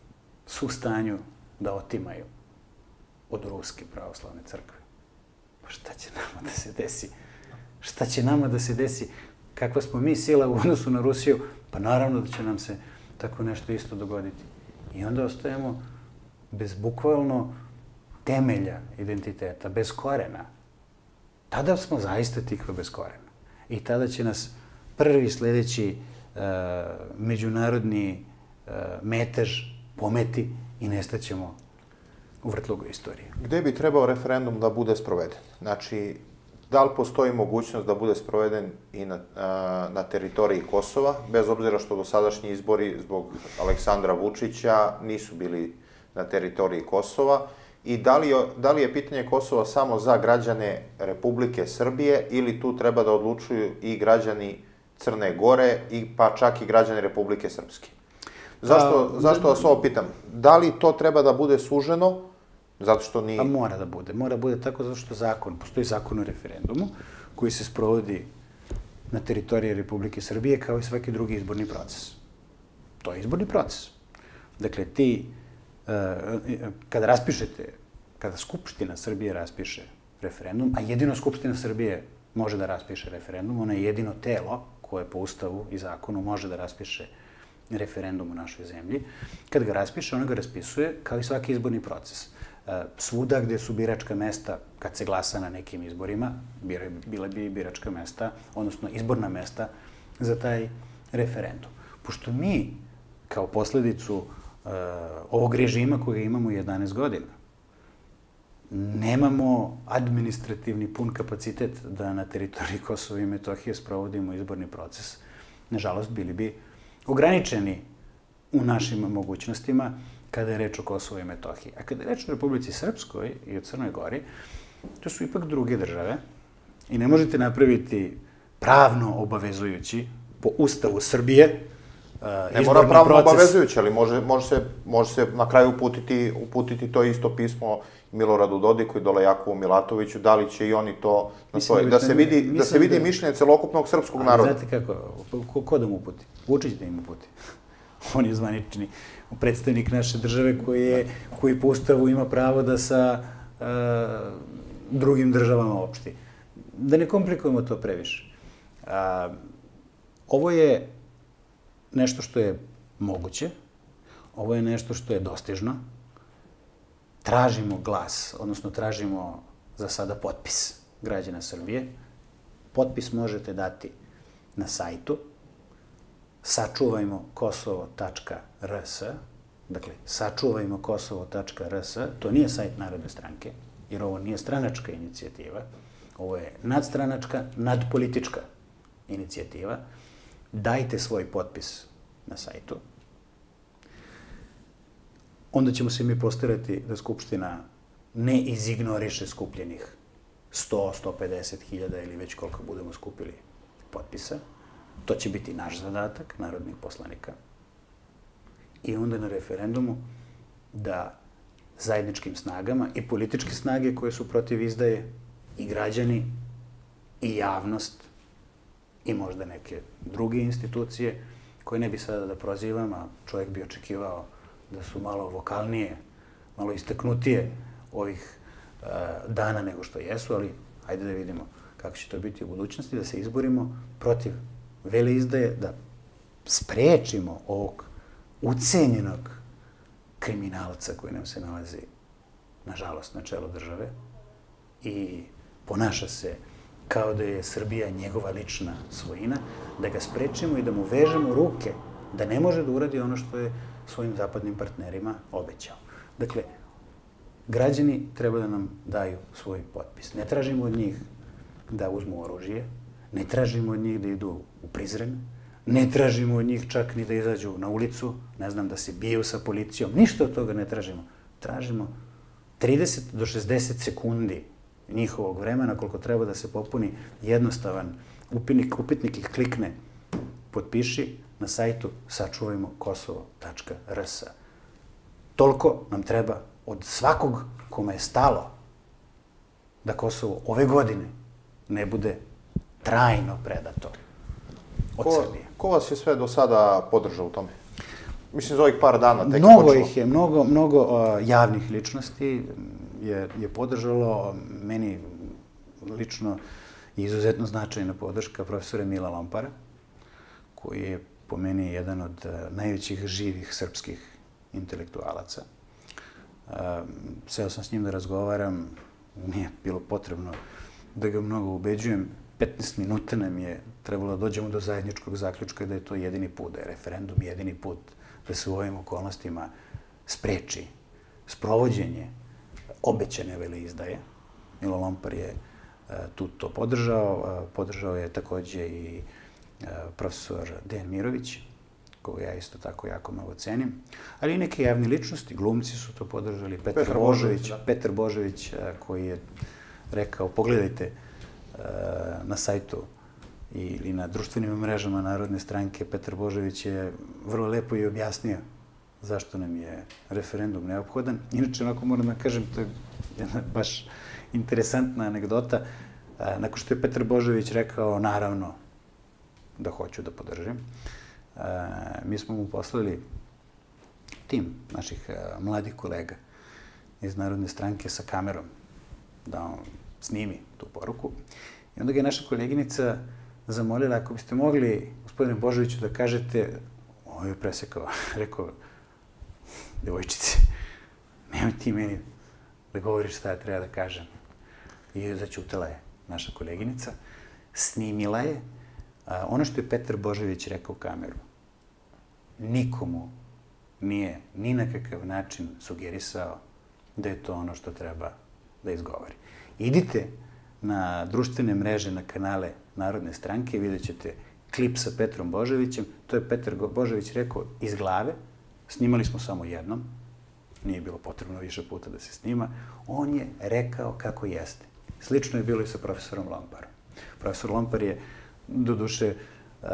su u stanju da otimaju od Ruske pravoslavne crkve. Pa šta će nama da se desi? Šta će nama da se desi? Kakva smo mi sila u odnosu na Rusiju? Pa naravno da će nam se tako nešto isto dogoditi. I onda ostajemo bez bukvalno temelja identiteta, bez korena. Tada smo zaista tikve bez korena. I tada će nas prvi sljedeći uh, međunarodni uh, metež pometi i nestaćemo u vrtlogu istorije. Gde bi trebao referendum da bude sproveden? Znači, da li postoji mogućnost da bude sproveden i na, a, na teritoriji Kosova, bez obzira što dosadašnji izbori zbog Aleksandra Vučića nisu bili na teritoriji Kosova? I da li, da li je pitanje Kosova samo za građane Republike Srbije ili tu treba da odlučuju i građani Crne Gore i pa čak i građani Republike Srpske? Zašto, pa, zašto vas ovo pitam? Da li to treba da bude suženo? Zato što ni... Pa mora da bude. Mora da bude tako zato što zakon, postoji zakon o referendumu koji se sprovodi na teritoriji Republike Srbije kao i svaki drugi izborni proces. To je izborni proces. Dakle, ti, kada raspišete, kada Skupština Srbije raspiše referendum, a jedino Skupština Srbije može da raspiše referendum, ono je jedino telo koje po Ustavu i zakonu može da raspiše referendum u našoj zemlji, kad ga raspiše, ono ga raspisuje kao i svaki izborni proces. Svuda gde su biračka mesta, kad se glasa na nekim izborima, bila bi biračka mesta, odnosno izborna mesta za taj referendum. Pošto mi, kao posledicu uh, ovog režima kojeg imamo jedanaest godina, nemamo administrativni pun kapacitet da na teritoriji Kosova i Metohije sprovodimo izborni proces. Nažalost, bili bi ograničeni u našim mogućnostima kada je reč o Kosovu i Metohiji. A kada je reč o Republici Srpskoj i o Crnoj Gori, to su ipak druge države i ne možete napraviti pravno obavezujući po Ustavu Srbije izborni proces. Ne mora pravno obavezujući, ali može, može, se, može se na kraju uputiti, uputiti to isto pismo Miloradu Dodiku i dole Jakovu Milatoviću, da li će i oni to na svoje, da se vidi, da se vidi mišljenje celokupnog srpskog naroda. Znate kako, ko, ko da mu uputi? Vučić da im uputi. On je zvanični predstavnik naše države koji, je, koji po Ustavu ima pravo da sa uh, drugim državama opšti. Da ne komplikujemo to previše. Uh, ovo je nešto što je moguće, ovo je nešto što je dostižno. Tražimo glas, odnosno tražimo za sada potpis građana Srbije. Potpis možete dati na sajtu sačuvajmo kosovo tačka r s, dakle, sačuvajmo kosovo tačka r s, to nije sajt Narodne stranke, jer ovo nije stranačka inicijativa, ovo je nadstranačka, nadpolitička inicijativa. Dajte svoj potpis na sajtu. Onda ćemo se mi postarati da Skupština ne izignoriše skupljenih sto, sto pedeset hiljada ili već koliko budemo skupili potpisa. To će biti naš zadatak, narodnih poslanika. I onda na referendumu da zajedničkim snagama i političke snage koje su protiv izdaje i građani i javnost i možda neke druge institucije koje ne bi sada da prozivam, a čovjek bi očekivao da su malo vokalnije, malo istaknutije ovih uh, dana nego što jesu, ali hajde da vidimo kako će to biti u budućnosti, da se izborimo protiv veleizdaje, da sprečimo ovog ucenjenog kriminalca koji nam se nalazi, nažalost, na čelu države i ponaša se kao da je Srbija njegova lična svojina, da ga sprečimo i da mu vežemo ruke, da ne može da uradi ono što je svojim zapadnim partnerima obećao. Dakle, građani treba da nam daju svoj potpis. Ne tražimo od njih da uzmu oružje, ne tražimo od njih da idu u Prizren, ne tražimo od njih čak ni da izađu na ulicu, ne znam, da se biju sa policijom, ništa od toga ne tražimo. Tražimo trideset do šezdeset sekundi njihovog vremena, koliko treba da se popuni jednostavan upitnik, upitnik ih klikne, potpiši na sajtu sačuvajmo kosovo tačka r s. Toliko nam treba od svakog kome je stalo da Kosovo ove godine ne bude trajno predato od ko, Srbije. Ko vas je sve do sada podržao u tome? mislim, za ovih par dana tek Mnogo počelo. ih je, mnogo, mnogo uh, javnih ličnosti je, je podržalo. Meni lično je izuzetno značajna podrška profesora Mila Lompara, koji je po meni jedan od uh, najvećih živih srpskih intelektualaca. Uh, seo sam s njim da razgovaram, nije bilo potrebno da ga mnogo ubeđujem. petnaest minuta nam je trebalo da dođemo do zajedničkog zaključka da je to jedini put, da je referendum jedini put da se u ovim okolnostima spreči sprovođenje obećane veleizdaje. Milo Lompar je uh, tu to podržao. Uh, podržao je takođe i uh, profesor Dejan Mirović, koga ja isto tako jako mnogo cenim. Ali i neke javne ličnosti, glumci su to podržali. Petar, Petar Božović, Božović, da. Petar Božović uh, koji je rekao, pogledajte uh, na sajtu ili na društvenim mrežama Narodne stranke, Petar Božović je vrlo lepo i objasnio zašto nam je referendum neophodan. Inače, onako moram da kažem, to je jedna baš interesantna anegdota. Nakon što je Petar Božović rekao, naravno, da hoću da podržim, mi smo mu poslali tim naših mladih kolega iz Narodne stranke sa kamerom da on snimi tu poruku. I onda ga je naša koleginica zamolila, ako biste mogli, gospodine Božoviću, da kažete, ovo je presekao, rekao, devojčice, nemoj ti meni da govoriš šta ja treba da kažem. I zaćutala je naša koleginica, snimila je. A, ono što je Petar Božović rekao u kameru, nikomu nije ni na kakav način sugerisao da je to ono što treba da izgovori. Idite na društvene mreže, na kanale Narodne stranke, vidjet ćete klip sa Petrom Božovićem. To je Petar Božović rekao iz glave. Snimali smo samo jednom. Nije bilo potrebno više puta da se snima. On je rekao kako jeste. Slično je bilo i sa profesorom Lomparom. Profesor Lompar je, doduše, uh,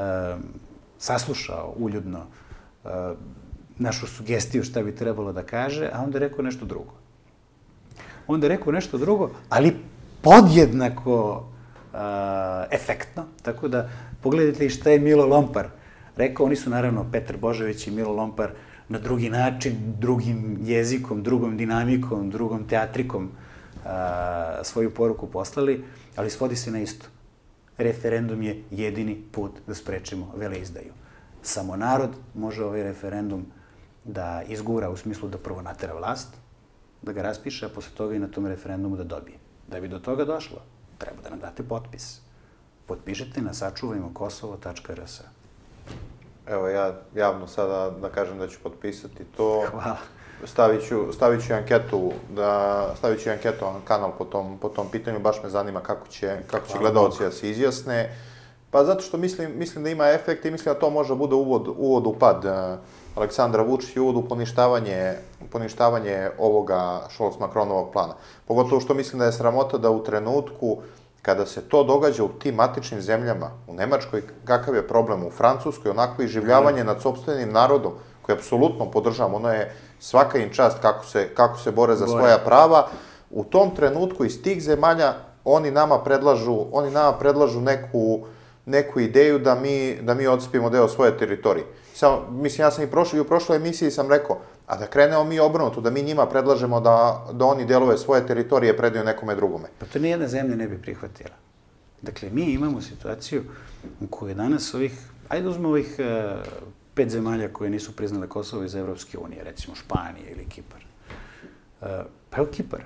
saslušao uljudno uh, našu sugestiju šta bi trebalo da kaže, a onda je rekao nešto drugo. Onda je rekao nešto drugo, ali podjednako uh, efektno. Tako da pogledajte i šta je Milo Lompar rekao. Oni su naravno, Petar Božović i Milo Lompar, na drugi način, drugim jezikom, drugom dinamikom, drugom teatrikom uh, svoju poruku poslali, ali svodi se na isto. Referendum je jedini put da sprečimo veleizdaju. Samo narod može ovaj referendum da izgura u smislu da prvo natera vlast, da ga raspiše, a posle toga i na tom referendumu da dobije. Da bi do toga došlo, treba da nam date potpis. Potpišite na sačuvajmo kosovo tačka r s. Evo, ja javno sada da kažem da ću potpisati to. Hvala. Stavit ću, stavit ću anketu, da, stavit ću anketu na kanal po tom, po tom pitanju, baš me zanima kako će, kako će gledalci da se izjasne. Pa zato što mislim, mislim da ima efekt i mislim da to može bude uvod, uvod u pad Aleksandra Vučića i uvod u poništavanje, poništavanje ovoga Scholz-Macronovog plana. Pogotovo što mislim da je sramota da u trenutku kada se to događa u tim matičnim zemljama, u Nemačkoj, kakav je problem, u Francuskoj, onako iživljavanje nad sopstvenim narodom, koji apsolutno podržavam, ono je svaka im čast kako se, kako se bore za svoja prava, u tom trenutku iz tih zemalja oni nama predlažu, oni nama predlažu neku, neku ideju da mi, da mi odspimo deo svoje teritorije. Samo, mislim, ja sam i, prošli, i u prošloj emisiji sam rekao, a da krenemo mi obrnuto, da mi njima predlažemo da, da oni delove svoje teritorije predaju nekome drugome. Pa to nijedna zemlja ne bi prihvatila. Dakle, mi imamo situaciju u kojoj danas ovih, ajde uzmemo ovih uh, pet zemalja koje nisu priznale Kosovo iz Evropske unije, recimo Španija ili Kipar. Uh, pa evo Kipar.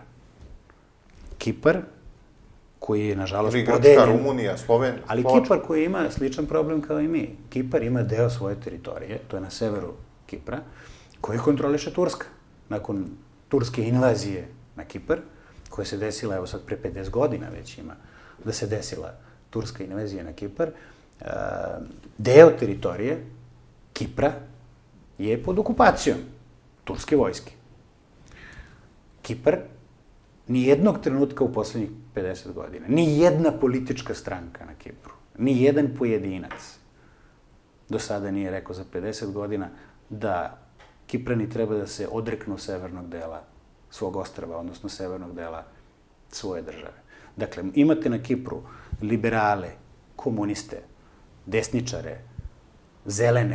Kipar, koji je, nažalost, podeljen. Rumunija, Slovenija. Ali Kipar koji ima sličan problem kao i mi. Kipar ima deo svoje teritorije, to je na severu Kipra, koji kontroliše Turska. Nakon turske invazije na Kipar, koja se desila, evo sad pre pedeset godina već ima, da se desila turska invazija na Kipar, uh, deo teritorije Kipra je pod okupacijom turske vojske. Kipar nijednog trenutka u poslednjih pedeset godina, ni jedna politička stranka na Kipru, ni jedan pojedinac do sada nije rekao za pedeset godina da Kiprani treba da se odreknu severnog dela svog ostrva, odnosno severnog dela svoje države. Dakle, imate na Kipru liberale, komuniste, desničare, zelene,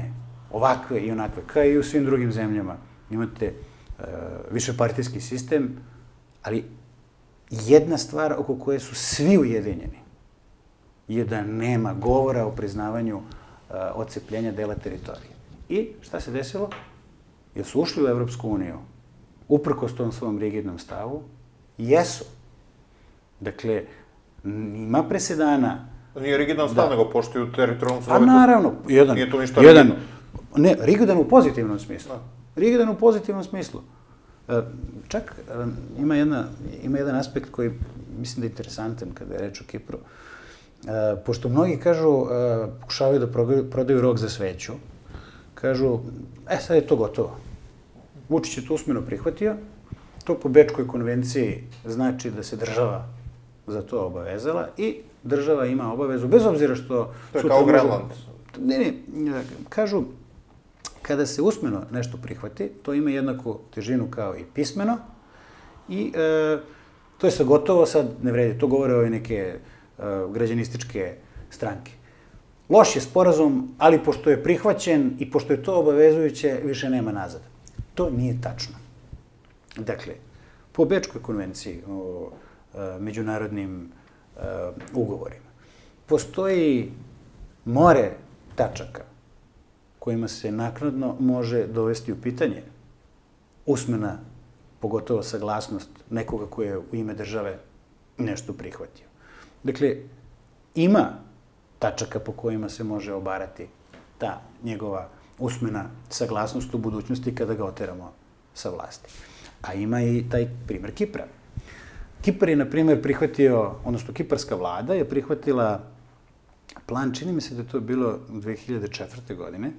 ovakve i onakve, kao i u svim drugim zemljama. Imate višepartijski sistem, ali jedna stvar oko koje su svi ujedinjeni je da nema govora o priznavanju odcepljenja dela teritorije. I šta se desilo? Jer su ušli u Evropsku uniju, uprkos tom svom rigidnom stavu, jesu. Dakle, ima presedana. Nije rigidan stav, nego poštuju teritorijalnu A naravno, jedan, nije to ništa jedan, ne, rigidan u pozitivnom smislu. Rigidan u pozitivnom smislu. Čak ima, jedna, ima jedan aspekt koji mislim da je interesantan kada je reč o Kipru. Pošto mnogi kažu, pokušavaju da prodaju rog za sveću, kažu, e, sad je to gotovo. Vučić je to usmeno prihvatio, to po Bečkoj konvenciji znači da se država za to obavezala i država ima obavezu, bez obzira što... To je kao Grenland. Ne, ne, kažu, kada se usmeno nešto prihvati, to ima jednaku težinu kao i pismeno i e, to je sad gotovo, sad ne vredi, to govore ove neke e, građanističke stranke. Loš je sporazum, ali pošto je prihvaćen i pošto je to obavezujuće, više nema nazad. To nije tačno. Dakle, po Bečkoj konvenciji o e, međunarodnim e, ugovorima postoji more tačaka kojima se naknadno može dovesti u pitanje usmena, pogotovo saglasnost nekoga koji je u ime države nešto prihvatio. Dakle, ima tačaka po kojima se može obarati ta njegova usmena saglasnost u budućnosti kada ga oteramo sa vlasti. A ima i taj primer Kipra. Kipar je, na primer, prihvatio, odnosno kiparska vlada je prihvatila plan, čini mi se da je to bilo dve hiljade četvrte. godine,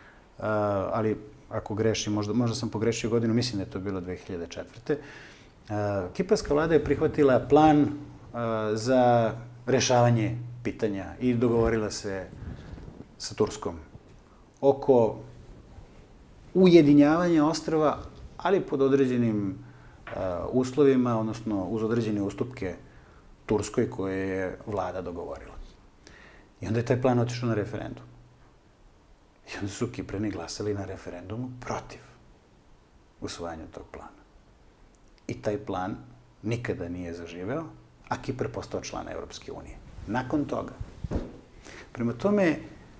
ali ako grešim, možda, možda sam pogrešio godinu, mislim da je to bilo dve hiljade četvrte. Kiparska vlada je prihvatila plan za rešavanje pitanja i dogovorila se sa Turskom oko ujedinjavanja ostrva, ali pod određenim uslovima, odnosno uz određene ustupke Turskoj koje je vlada dogovorila. I onda je taj plan otišao na referendum. I onda su Kiprani glasali na referendumu protiv usvajanja tog plana. I taj plan nikada nije zaživeo, a Kipar postao član Evropske unije. Nakon toga. Prema tome,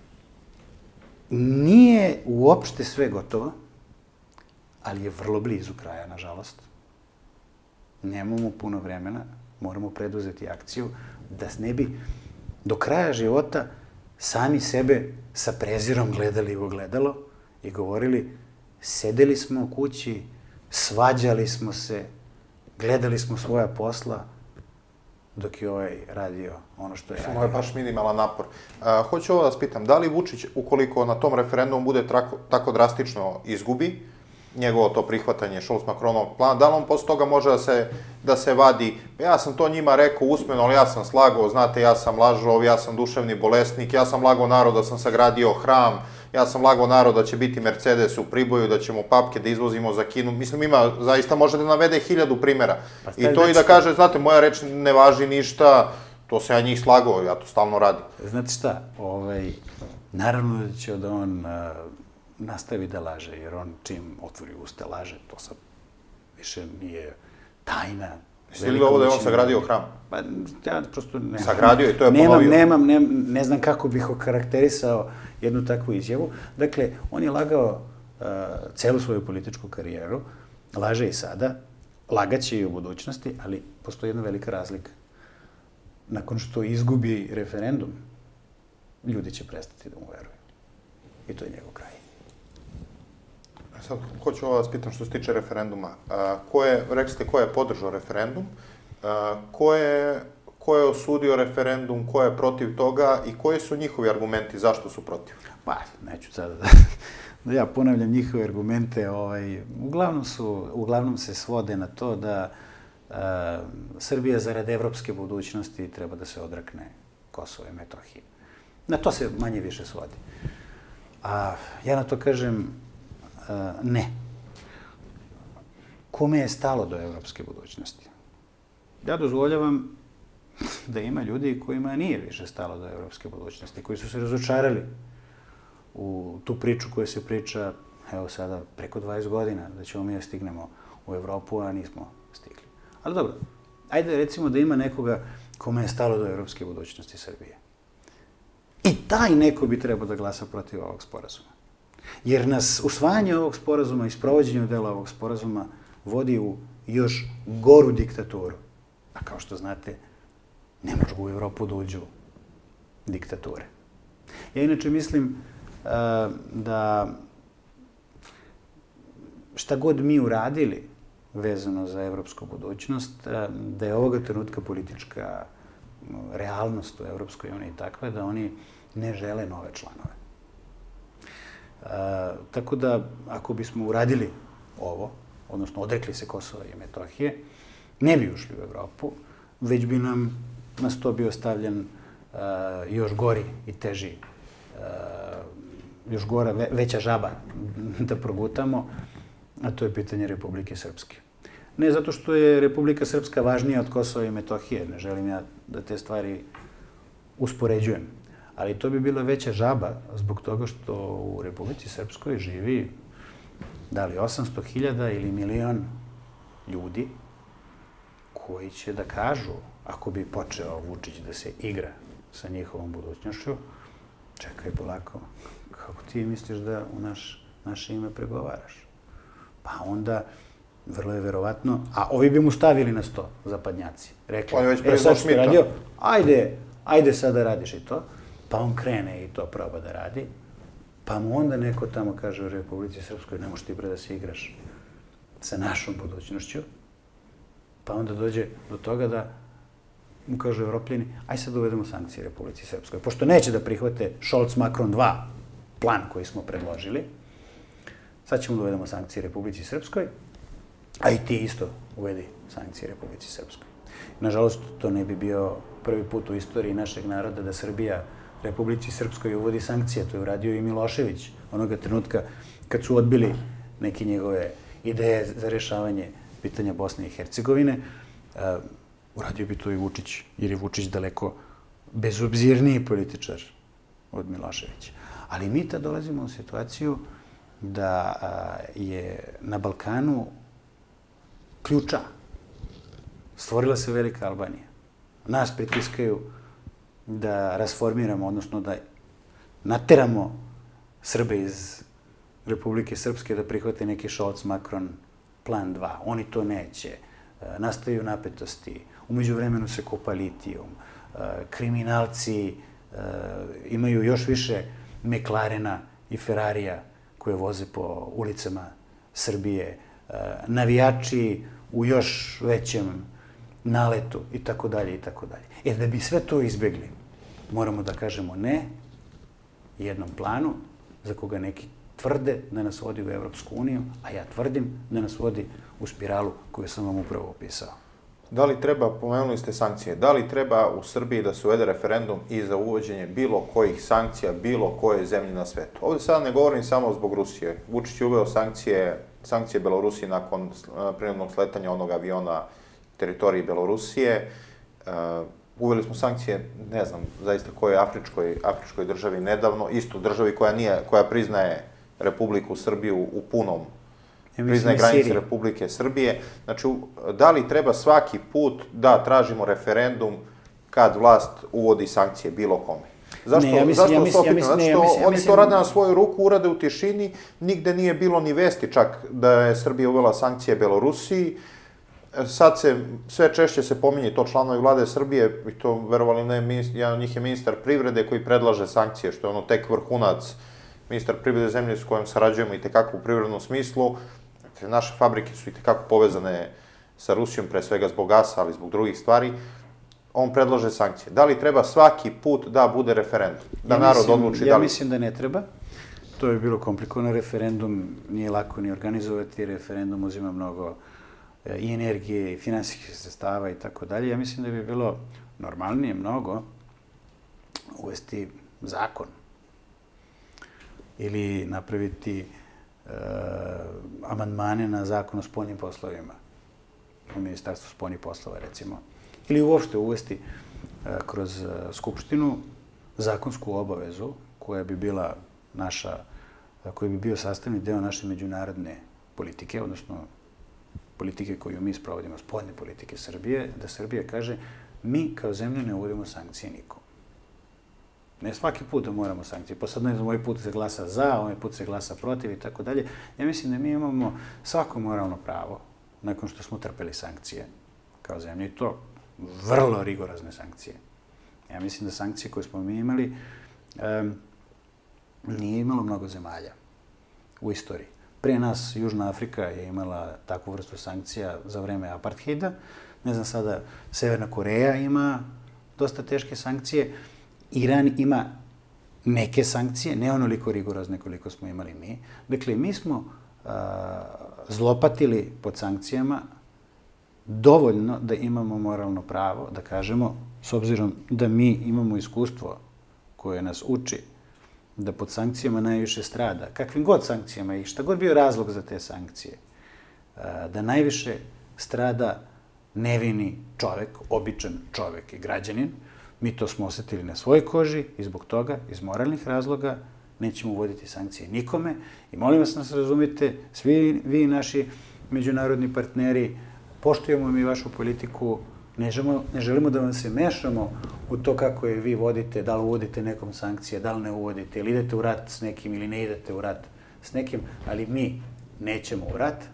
nije uopšte sve gotovo, ali je vrlo blizu kraja, nažalost. Nemamo puno vremena, moramo preduzeti akciju da ne bi do kraja života sami sebe sa prezirom gledali u ogledalo i govorili, sedeli smo u kući, svađali smo se, gledali smo svoja posla, dok je ovaj radio ono što je radio. Ovo je baš minimalan napor. Hoću ovo da vas pitam, da li Vučić, ukoliko na tom referendumu bude tako drastično izgubi, njegovo to prihvatanje Scholz-Macronovog plana, da li on posle toga može da se vadi, ja sam to njima rekao usmeno, ali ja sam slagao, znate, ja sam lažov, ja sam duševni bolesnik, ja sam lagao narod da sam sagradio hram, ja sam lagao narod da će biti Mercedes u Priboju, da ćemo papke da izvozimo za Kinu. Mislim, ima, zaista može da navede hiljadu primjera. I to i da kaže, znate, moja reč ne važi ništa, to se ja njih slagao, ja to stalno radim. Znate šta, naravno da će da on nastavi da laže, jer on čim otvori usta laže, to sad više nije tajna. Mislili li ovo da je on sagradio hram? Pa, ja prosto nemam. Sagradio i to je ponovio. Nemam, ne znam kako bih okarakterisao jednu takvu izjavu. Dakle, on je lagao celu svoju političku karijeru, laže i sada, lagaće i u budućnosti, ali postoji jedna velika razlika. Nakon što izgubi referendum, ljudi će prestati da mu veruju. I to je njegov kraj. Sad, hoću ovo vas pitam što se tiče referenduma. Rekli ste ko je podržao referendum, ko je osudio referendum, ko je protiv toga i koji su njihovi argumenti, zašto su protiv? Pa, neću sada da ja ponavljam njihove argumente. Uglavnom se svode na to da Srbija zarad evropske budućnosti treba da se odrekne Kosova i Metohije. Na to se manje više svodi. A ja na to kažem ne. Kome je stalo do evropske budućnosti? Ja dozvoljavam da ima ljudi kojima nije više stalo do evropske budućnosti, koji su se razočarali u tu priču koja se priča, evo sada, preko dvadeset godina, da ćemo mi da stignemo u Evropu, a nismo stigli. Ali dobro, ajde recimo da ima nekoga kome je stalo do evropske budućnosti Srbije. I taj neko bi trebao da glasa protiv ovog sporazuma. Jer nas usvajanje ovog sporazuma i sprovođenje dela ovog sporazuma vodi u još goru diktaturu. A kao što znate, ne može u Evropu da uđu diktature. Ja inače mislim uh, da šta god mi uradili vezano za evropsku budućnost, uh, da je ovoga trenutka politička realnost u Evropskoj uniji takva da oni ne žele nove članove. Uh, tako da, ako bismo uradili ovo, odnosno odrekli se Kosova i Metohije, ne bi ušli u Evropu, već bi nam na sto bio stavljen uh, još gori i teži, uh, još gora, ve, veća žaba da progutamo, a to je pitanje Republike Srpske. Ne zato što je Republika Srpska važnija od Kosova i Metohije, ne želim ja da te stvari uspoređujem, ali to bi bila veća žaba zbog toga što u Republici Srpskoj živi da li osamsto hiljada ili milion ljudi koji će da kažu, ako bi počeo Vučić da se igra sa njihovom budućnošću, čekaj polako, kako ti misliš da u naš, naše ime pregovaraš? Pa onda, vrlo je verovatno, a ovi bi mu stavili na sto, zapadnjaci. Rekli, e sad što radio, ajde, ajde sad da radiš i to, pa on krene i to proba da radi, pa mu onda neko tamo kaže u Republici Srpskoj, ne možeš ti bre da se igraš sa našom budućnošću, pa onda dođe do toga da mu kažu Evropljani, aj sad uvedemo sankcije Republici Srpskoj. Pošto neće da prihvate Scholz-Macron dva plan koji smo predložili, sad ćemo da uvedemo sankcije Republici Srpskoj, a i ti isto uvedi sankcije Republici Srpskoj. Nažalost, to ne bi bio prvi put u istoriji našeg naroda da Srbija Republici Srpskoj uvodi sankcije. To je uradio i Milošević onoga trenutka kad su odbili neke njegove ideje za rešavanje pitanja Bosne i Hercegovine. Uh, uradio bi to i Vučić, jer je Vučić daleko bezobzirniji političar od Miloševića. Ali mi tad dolazimo u situaciju da uh, je na Balkanu ključa. Stvorila se Velika Albanija. Nas pritiskaju da rasformiramo, odnosno da nateramo Srbe iz Republike Srpske da prihvate neki Scholz-Macron plan dva. Oni to neće. Nastaju napetosti. Umeđu vremenu se kopa litijum. Kriminalci imaju još više McLarena i Ferrarija koje voze po ulicama Srbije. Navijači u još većem naletu i tako dalje i tako dalje. E, da bi sve to izbjegli, moramo da kažemo ne jednom planu za koga neki tvrde da nas vodi u Evropsku uniju, a ja tvrdim da nas vodi u spiralu koju sam vam upravo opisao. Da li treba, pomenuli ste sankcije, da li treba u Srbiji da se uvede referendum i za uvođenje bilo kojih sankcija, bilo koje zemlje na svetu? Ovdje sada ne govorim samo zbog Rusije. Vučić je uveo sankcije, sankcije Belorusiji nakon prinudnog sletanja onog aviona teritoriji Belorusije. Uh, uveli smo sankcije, ne znam, zaista kojoj afričkoj, afričkoj državi nedavno, isto državi koja nije, koja priznaje Republiku Srbiju u punom, ja priznaje granice Sirije. Republike Srbije. Znači, da li treba svaki put da tražimo referendum kad vlast uvodi sankcije bilo kome? Zašto, ne, ja mislim, zašto ja mislim, ja mislim, Zato što ja mislim, ja oni mislim, to rade na svoju ruku, urade u tišini, nigde nije bilo ni vesti čak da je Srbija uvela sankcije Belorusiji. Sad se, sve češće se pominje to članovi vlade Srbije, i to verovali ne, jedan od njih je ministar privrede koji predlaže sankcije, što je ono tek vrhunac, ministar privrede zemlje s kojom sarađujemo i tekako u privrednom smislu. Naše fabrike su i tekako povezane sa Rusijom, pre svega zbog gasa, ali zbog drugih stvari. On predlaže sankcije. Da li treba svaki put da bude referendum? Da narod odluči da li... Ja mislim da ne treba. To je bilo komplikovano. Referendum nije lako ni organizovati. Referendum uzima mnogo i energije, i finansijskih sredstava i tako dalje. Ja mislim da bi bilo normalnije mnogo uvesti zakon ili napraviti e, amandmane na zakon o spoljnim poslovima, u Ministarstvu spoljnih poslova, recimo. Ili uopšte uvesti e, kroz Skupštinu zakonsku obavezu koja bi bila naša, koji bi bio sastavni deo naše međunarodne politike, odnosno politike koju mi sprovodimo, spoljne politike Srbije, da Srbija kaže mi kao zemlja ne uvodimo sankcije nikom. Ne svaki put da moramo sankcije, pa sad ne znam, ovaj put se glasa za, ovaj put se glasa protiv i tako dalje. Ja mislim da mi imamo svako moralno pravo, nakon što smo trpeli sankcije kao zemlja, i to vrlo rigorozne sankcije. Ja mislim da sankcije koje smo mi imali um, nije imalo mnogo zemalja u istoriji. Prije nas Južna Afrika je imala takvu vrstu sankcija za vreme apartheida. Ne znam, sada Severna Koreja ima dosta teške sankcije. Iran ima neke sankcije, ne onoliko rigorozne koliko smo imali mi. Dakle, mi smo a, zlopatili pod sankcijama dovoljno da imamo moralno pravo da kažemo, s obzirom da mi imamo iskustvo koje nas uči da pod sankcijama najviše strada, kakvim god sankcijama i šta god bio razlog za te sankcije, da najviše strada nevini čovek, običan čovek i građanin. Mi to smo osetili na svojoj koži i zbog toga, iz moralnih razloga, nećemo uvoditi sankcije nikome. I molim vas nas razumite, svi vi naši međunarodni partneri, poštujemo mi vašu politiku, ne želimo, ne želimo da vam se mešamo u to kako je vi vodite, da li uvodite nekom sankcije, da li ne uvodite, ili idete u rat s nekim ili ne idete u rat s nekim, ali mi nećemo u rat,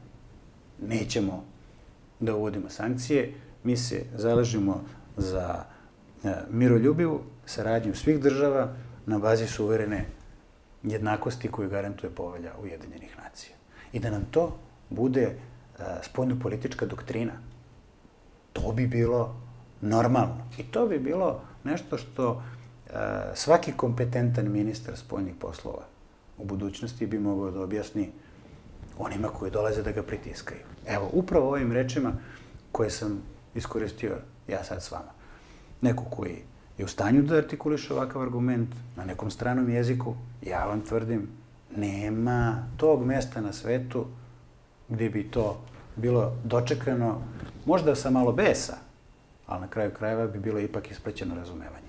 nećemo da uvodimo sankcije, mi se zalažemo za miroljubivu saradnju svih država na bazi suverene jednakosti koju garantuje Povelja Ujedinjenih nacija. I da nam to bude spoljnopolitička doktrina. To bi bilo normalno. I to bi bilo nešto što svaki kompetentan ministar spoljnih poslova u budućnosti bi mogao da objasni onima koji dolaze da ga pritiskaju. Evo, upravo ovim rečima koje sam iskoristio ja sad s vama. Neko koji je u stanju da artikuliše ovakav argument na nekom stranom jeziku, ja vam tvrdim, nema tog mesta na svetu gdje bi to bilo dočekano, možda sa malo besa, ali na kraju krajeva bi bilo ipak ispraćeno razumevanje.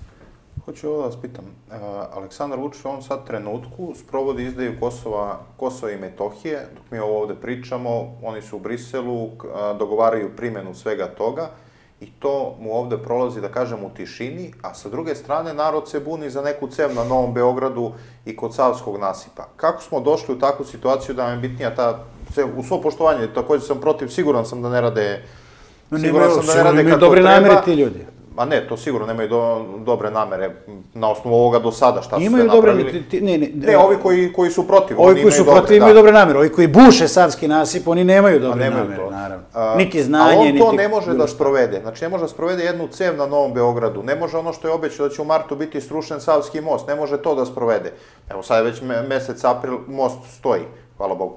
Hoću ovo da vas pitam. Aleksandar Vučić u ovom sad trenutku sprovodi izdaju Kosova, Kosova i Metohije. Dok mi ovo ovde pričamo, oni su u Briselu, dogovaraju primjenu svega toga i to mu ovde prolazi, da kažem, u tišini, a sa druge strane narod se buni za neku cev na Novom Beogradu i kod Savskog nasipa. Kako smo došli u takvu situaciju da nam je bitnija ta cev? U svo poštovanje, također sam protiv, siguran sam da ne rade... Siguran sam da ne rade kako treba. Dobre namere ti ljudi. Ma ne, to sigurno nemaju dobre namere na osnovu ovoga do sada, šta su sve napravili. Ne, ovi koji su protiv, oni imaju dobre. Ovi koji su protiv imaju dobre namere, ovi koji buše Savski nasip, oni nemaju dobre namere, naravno. Niti znanje, niti... Ali on to ne može da sprovede, znači ne može da sprovede jednu cev na Novom Beogradu, ne može ono što je obećao da će u martu biti srušen Savski most, ne može to da sprovede. Evo sad je već mesec april, most stoji, hvala Bogu.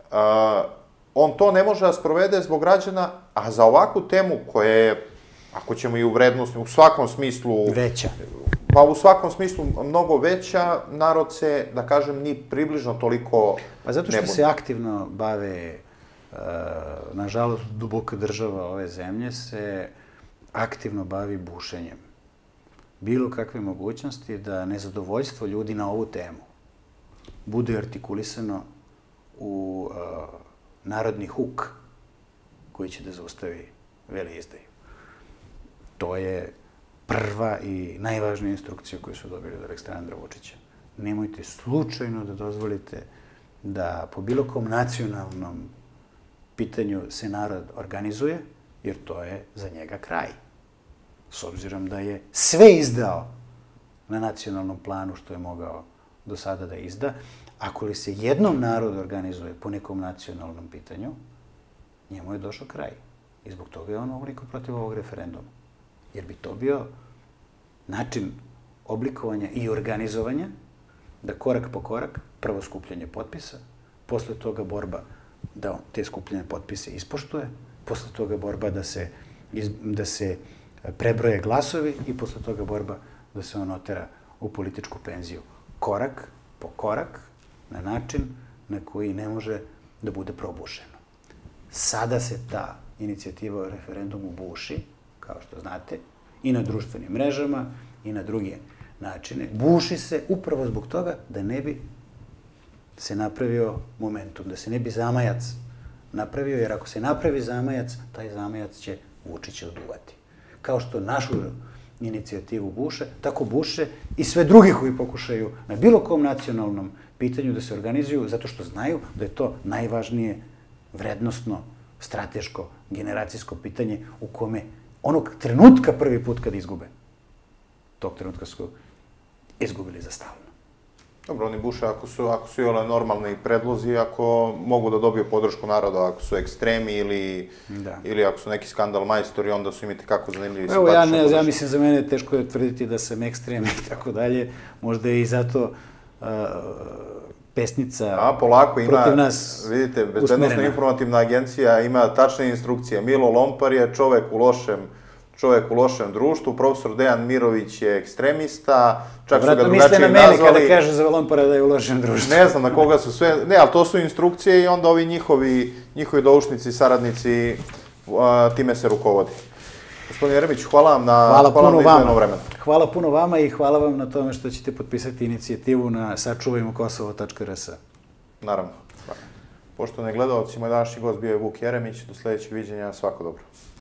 On to ne može da sprovede zbog građana, a za ovakvu temu koja je, ako ćemo i u vrednosti, u svakom smislu... Veća. Pa u svakom smislu mnogo veća, narod se, da kažem, ni približno toliko ne buni. Pa zato što se aktivno bave, nažalost, duboka država ove zemlje se aktivno bavi bušenjem. Bilo kakve mogućnosti da nezadovoljstvo ljudi na ovu temu bude artikulisano u narodni huk koji će da zaustavi veleizdaju. To je prva i najvažnija instrukcija koju su dobili od Aleksandra Vučića. Nemojte slučajno da dozvolite da po bilo kom nacionalnom pitanju se narod organizuje, jer to je za njega kraj. S obzirom da je sve izdao na nacionalnom planu što je mogao do sada da izda, ako li se jednom narod organizuje po nekom nacionalnom pitanju, njemu je došao kraj. I zbog toga je on ovoliko protiv ovog referenduma. Jer bi to bio način oblikovanja i organizovanja da korak po korak, prvo skupljanje potpisa, posle toga borba da te skupljene potpise ispoštuje, posle toga borba da se, da se prebroje glasovi i posle toga borba da se on otera u političku penziju. Korak po korak, na način na koji ne može da bude probušeno. Sada se ta inicijativa o referendumu buši, kao što znate, i na društvenim mrežama, i na druge načine, buši se upravo zbog toga da ne bi se napravio momentum, da se ne bi zamajac napravio, jer ako se napravi zamajac, taj zamajac će Vučića oduvati. Kao što našu inicijativu buše, tako buše i sve drugi koji pokušaju na bilo kom nacionalnom pitanju da se organizuju, zato što znaju da je to najvažnije vrednosno, strateško, generacijsko pitanje u kome onog trenutka prvi put kad izgube, tog trenutka su izgubili za stalno. Dobro, oni buše ako su, ako su i ole normalni predlozi, ako mogu da dobiju podršku naroda, ako su ekstremi ili, ili ako su neki skandal majstori, onda su im i tekako zanimljivi. Evo, ja ne, ja mislim, za mene teško je tvrditi da sam ekstrem i tako dalje, možda je i zato pesnica protiv nas usmerena. Vidite, Bezbednosna informativna agencija ima tačne instrukcije. Milo Lompar je čovek u lošem čovek u lošem društvu, profesor Dejan Mirović je ekstremista, čak su ga drugačije nazvali. Misle na mene kada kaže za Lompara da je u lošem društvu. Ne znam na koga su sve, ne, ali to su instrukcije i onda ovi njihovi, njihovi doušnici, saradnici, time se rukovodi. Gospodin Jeremić, hvala vam na izmjeno vremenu. Hvala puno vama i hvala vam na tome što ćete potpisati inicijativu na sačuvajmo kosovo tačka r s. Naravno. Poštovani gledalci, moj današnji gost bio je Vuk Jeremić. Do sljedećeg viđenja, svako dobro.